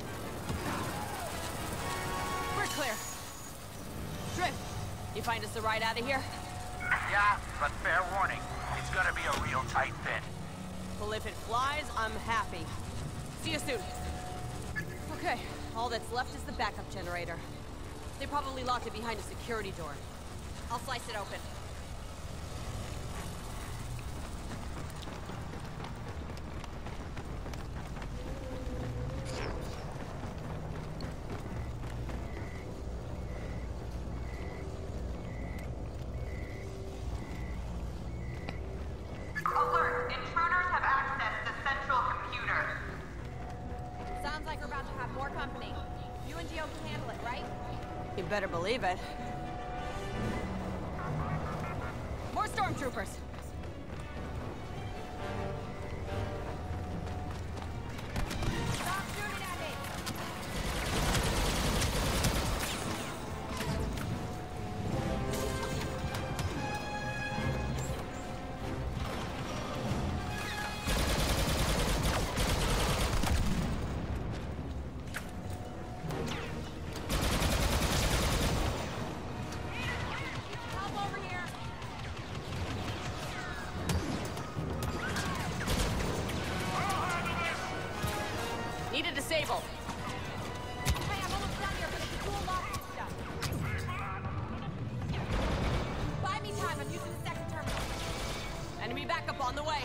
We're clear. Drift, you find us a ride out of here? Yeah, but fair warning. It's gonna be a real tight fit. Well, if it flies, I'm happy. See you soon. Okay, all that's left is the backup generator. They probably locked it behind a security door. I'll slice it open. Alert! Intruders have accessed the central computer. Sounds like we're about to have more company. You and Gio can handle it, right? You better believe it. More stormtroopers. Stop shooting at me! Need to disable. Hey, I'm almost done here, but it's a cool lock and stuff. Buy me time. I'm using the second terminal. Enemy backup on the way.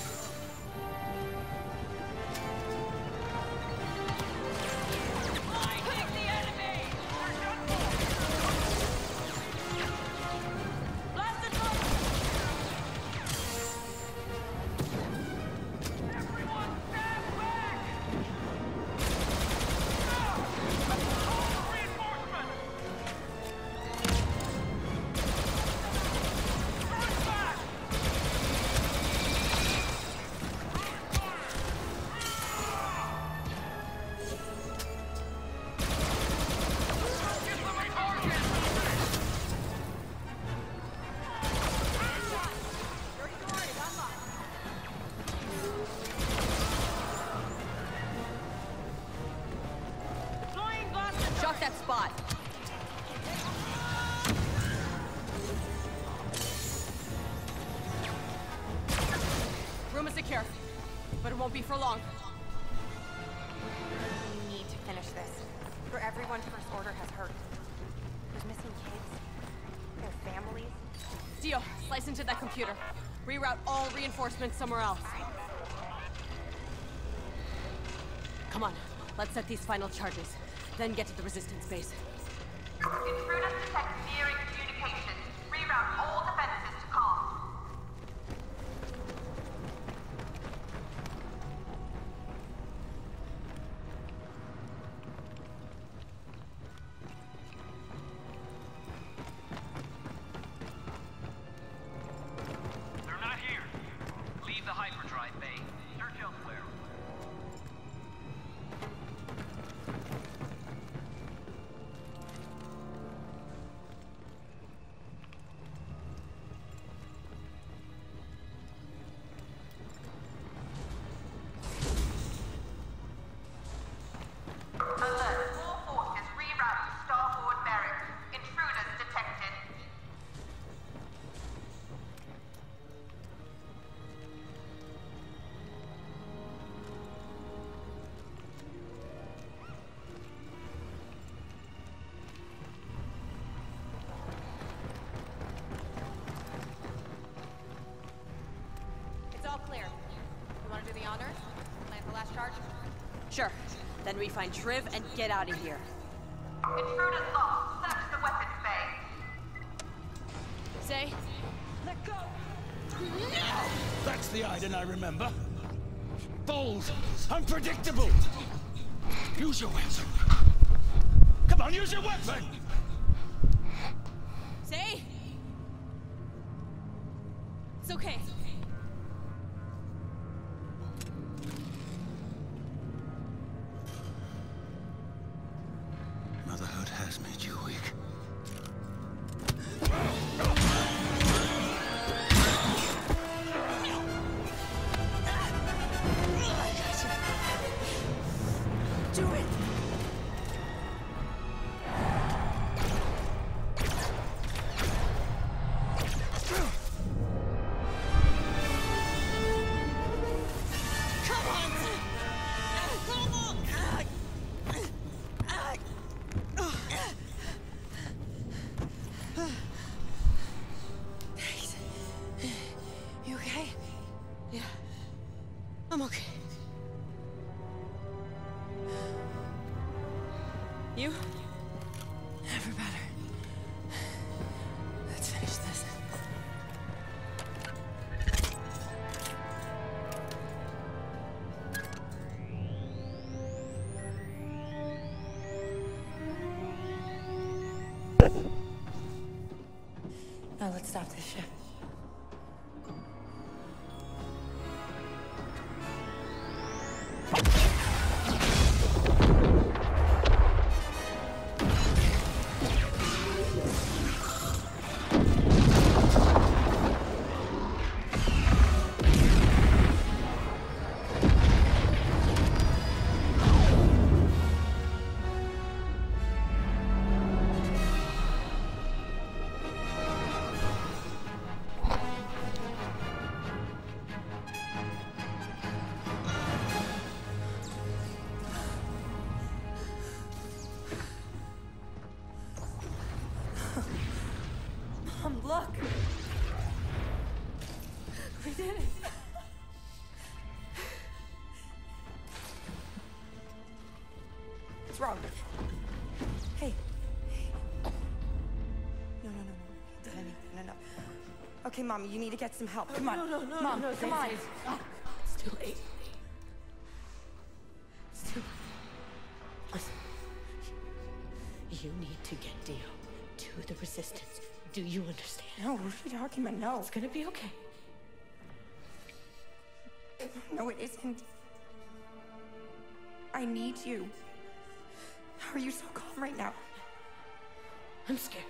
That spot. Room is secure, but it won't be for long. We need to finish this. For everyone First Order has hurt. There's missing kids. Their families. Dio, slice into that computer. Reroute all reinforcements somewhere else. Come on, let's set these final charges. Then get to the resistance base. Intruders detect nearing communications. Reroute all defenses to comms. They're not here. Leave the hyperdrive bay. Search elsewhere. Alert. All forces reroute to starboard barracks. Intruders detected. It's all clear. You want to do the honors? Plant the last charge? Sure. Then we find Triv and get out of here. Intruders lost. Search the weapons bay. Say? Let go! No! That's the Addon I remember. Bold, unpredictable. Use your weapon. Come on, use your weapon! Say? It's okay. Motherhood has made you weak. Do it! I'm okay. You? Never better. Let's finish this. Now let's stop this ship. wrong? Hey. No, no, no, no. Danny, no, no. Okay, Mom, you need to get some help. Come on. No, no, no, Mom, no, no, come on. safe, safe. It's too late. It's too late. Listen. You need to get Dio to the Resistance. Do you understand? No, what are you talking about? No. It's gonna be okay. No, it isn't. I need you. How are you so calm right now? I'm scared.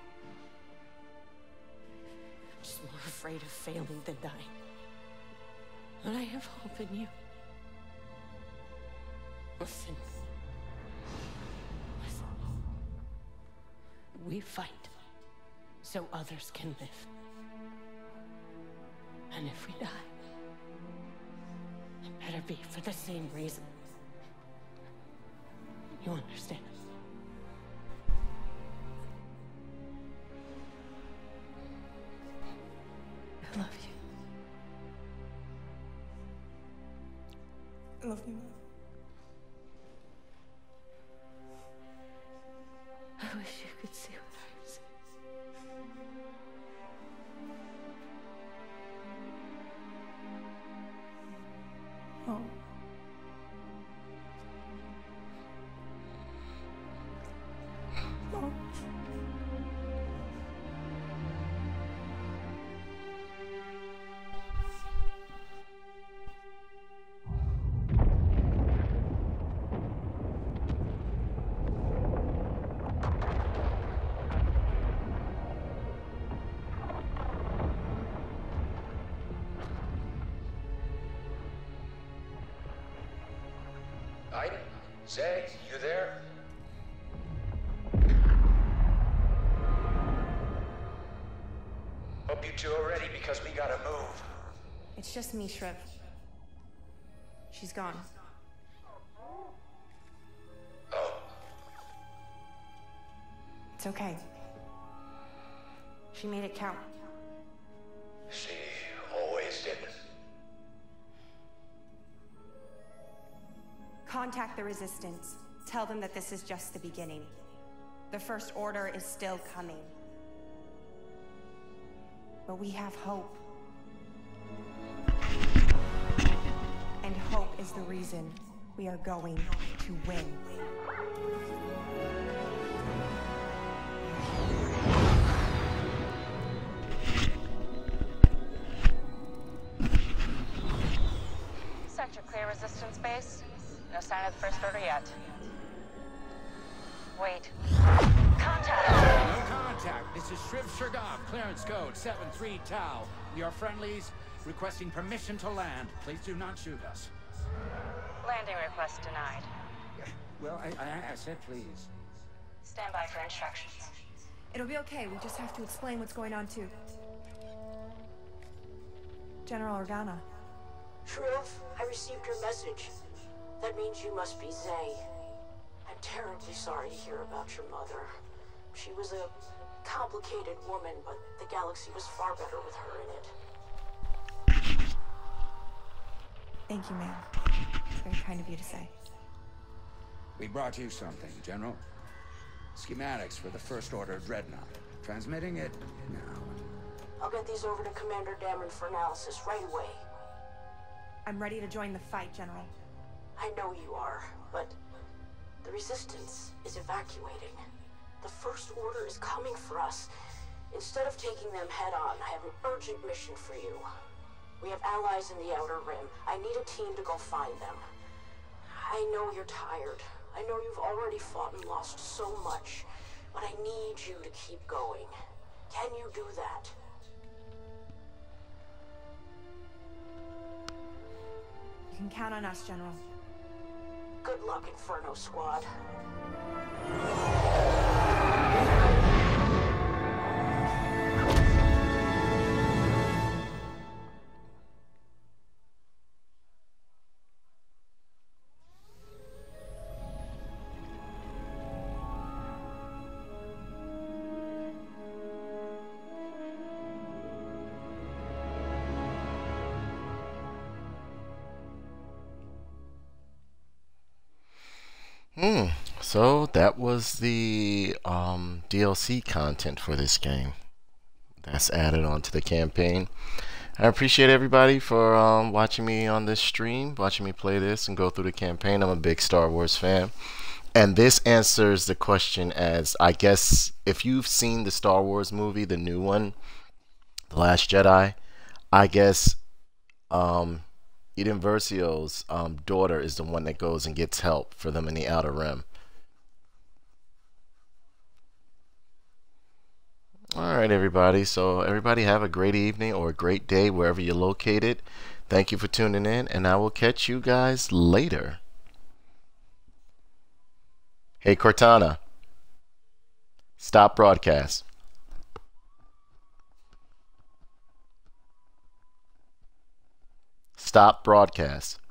I'm just more afraid of failing than dying. But I have hope in you. Listen. Listen. We fight so others can live. And if we die, it better be for the same reason. You understand? I love you. I love you, Mom. I wish you could see what I see. Oh. Mom. Addon? Zay, you there? Hope you two are ready because we gotta move. It's just me, Shriv. She's gone. Oh. It's okay. She made it count. She always did. Contact the Resistance. Tell them that this is just the beginning. The First Order is still coming. But we have hope. And hope is the reason we are going to win. Sector clear, Resistance base. No sign of the First Order yet. Wait. Contact! No contact. This is Shriv Shergov, clearance code seven three Tau. We are friendlies, requesting permission to land. Please do not shoot us. Landing request denied. Well, I, I, I said please. Stand by for instructions. It'll be okay. We just have to explain what's going on, too. General Organa. Shriv, I received your message. That means you must be Zay. I'm terribly sorry to hear about your mother. She was a complicated woman, but the galaxy was far better with her in it. Thank you, ma'am. It's very kind of you to say. We brought you something, General. Schematics for the First Order Dreadnought. Transmitting it now. I'll get these over to Commander Dameron for analysis right away. I'm ready to join the fight, General. I know you are, but the Resistance is evacuating. The First Order is coming for us. Instead of taking them head-on, I have an urgent mission for you. We have allies in the Outer Rim. I need a team to go find them. I know you're tired. I know you've already fought and lost so much, but I need you to keep going. Can you do that? You can count on us, General. Good luck, Inferno Squad. So that was the um, D L C content for this game that's added onto the campaign. I appreciate everybody for um, watching me on this stream, watching me play this and go through the campaign. I'm a big Star Wars fan. And this answers the question as, I guess, if you've seen the Star Wars movie, the new one, The Last Jedi, I guess um, Eden Versio's um, daughter is the one that goes and gets help for them in the Outer Rim. Alright, everybody. So everybody have a great evening or a great day wherever you're located. Thank you for tuning in, and I will catch you guys later. Hey, Cortana. Stop broadcast. Stop broadcast.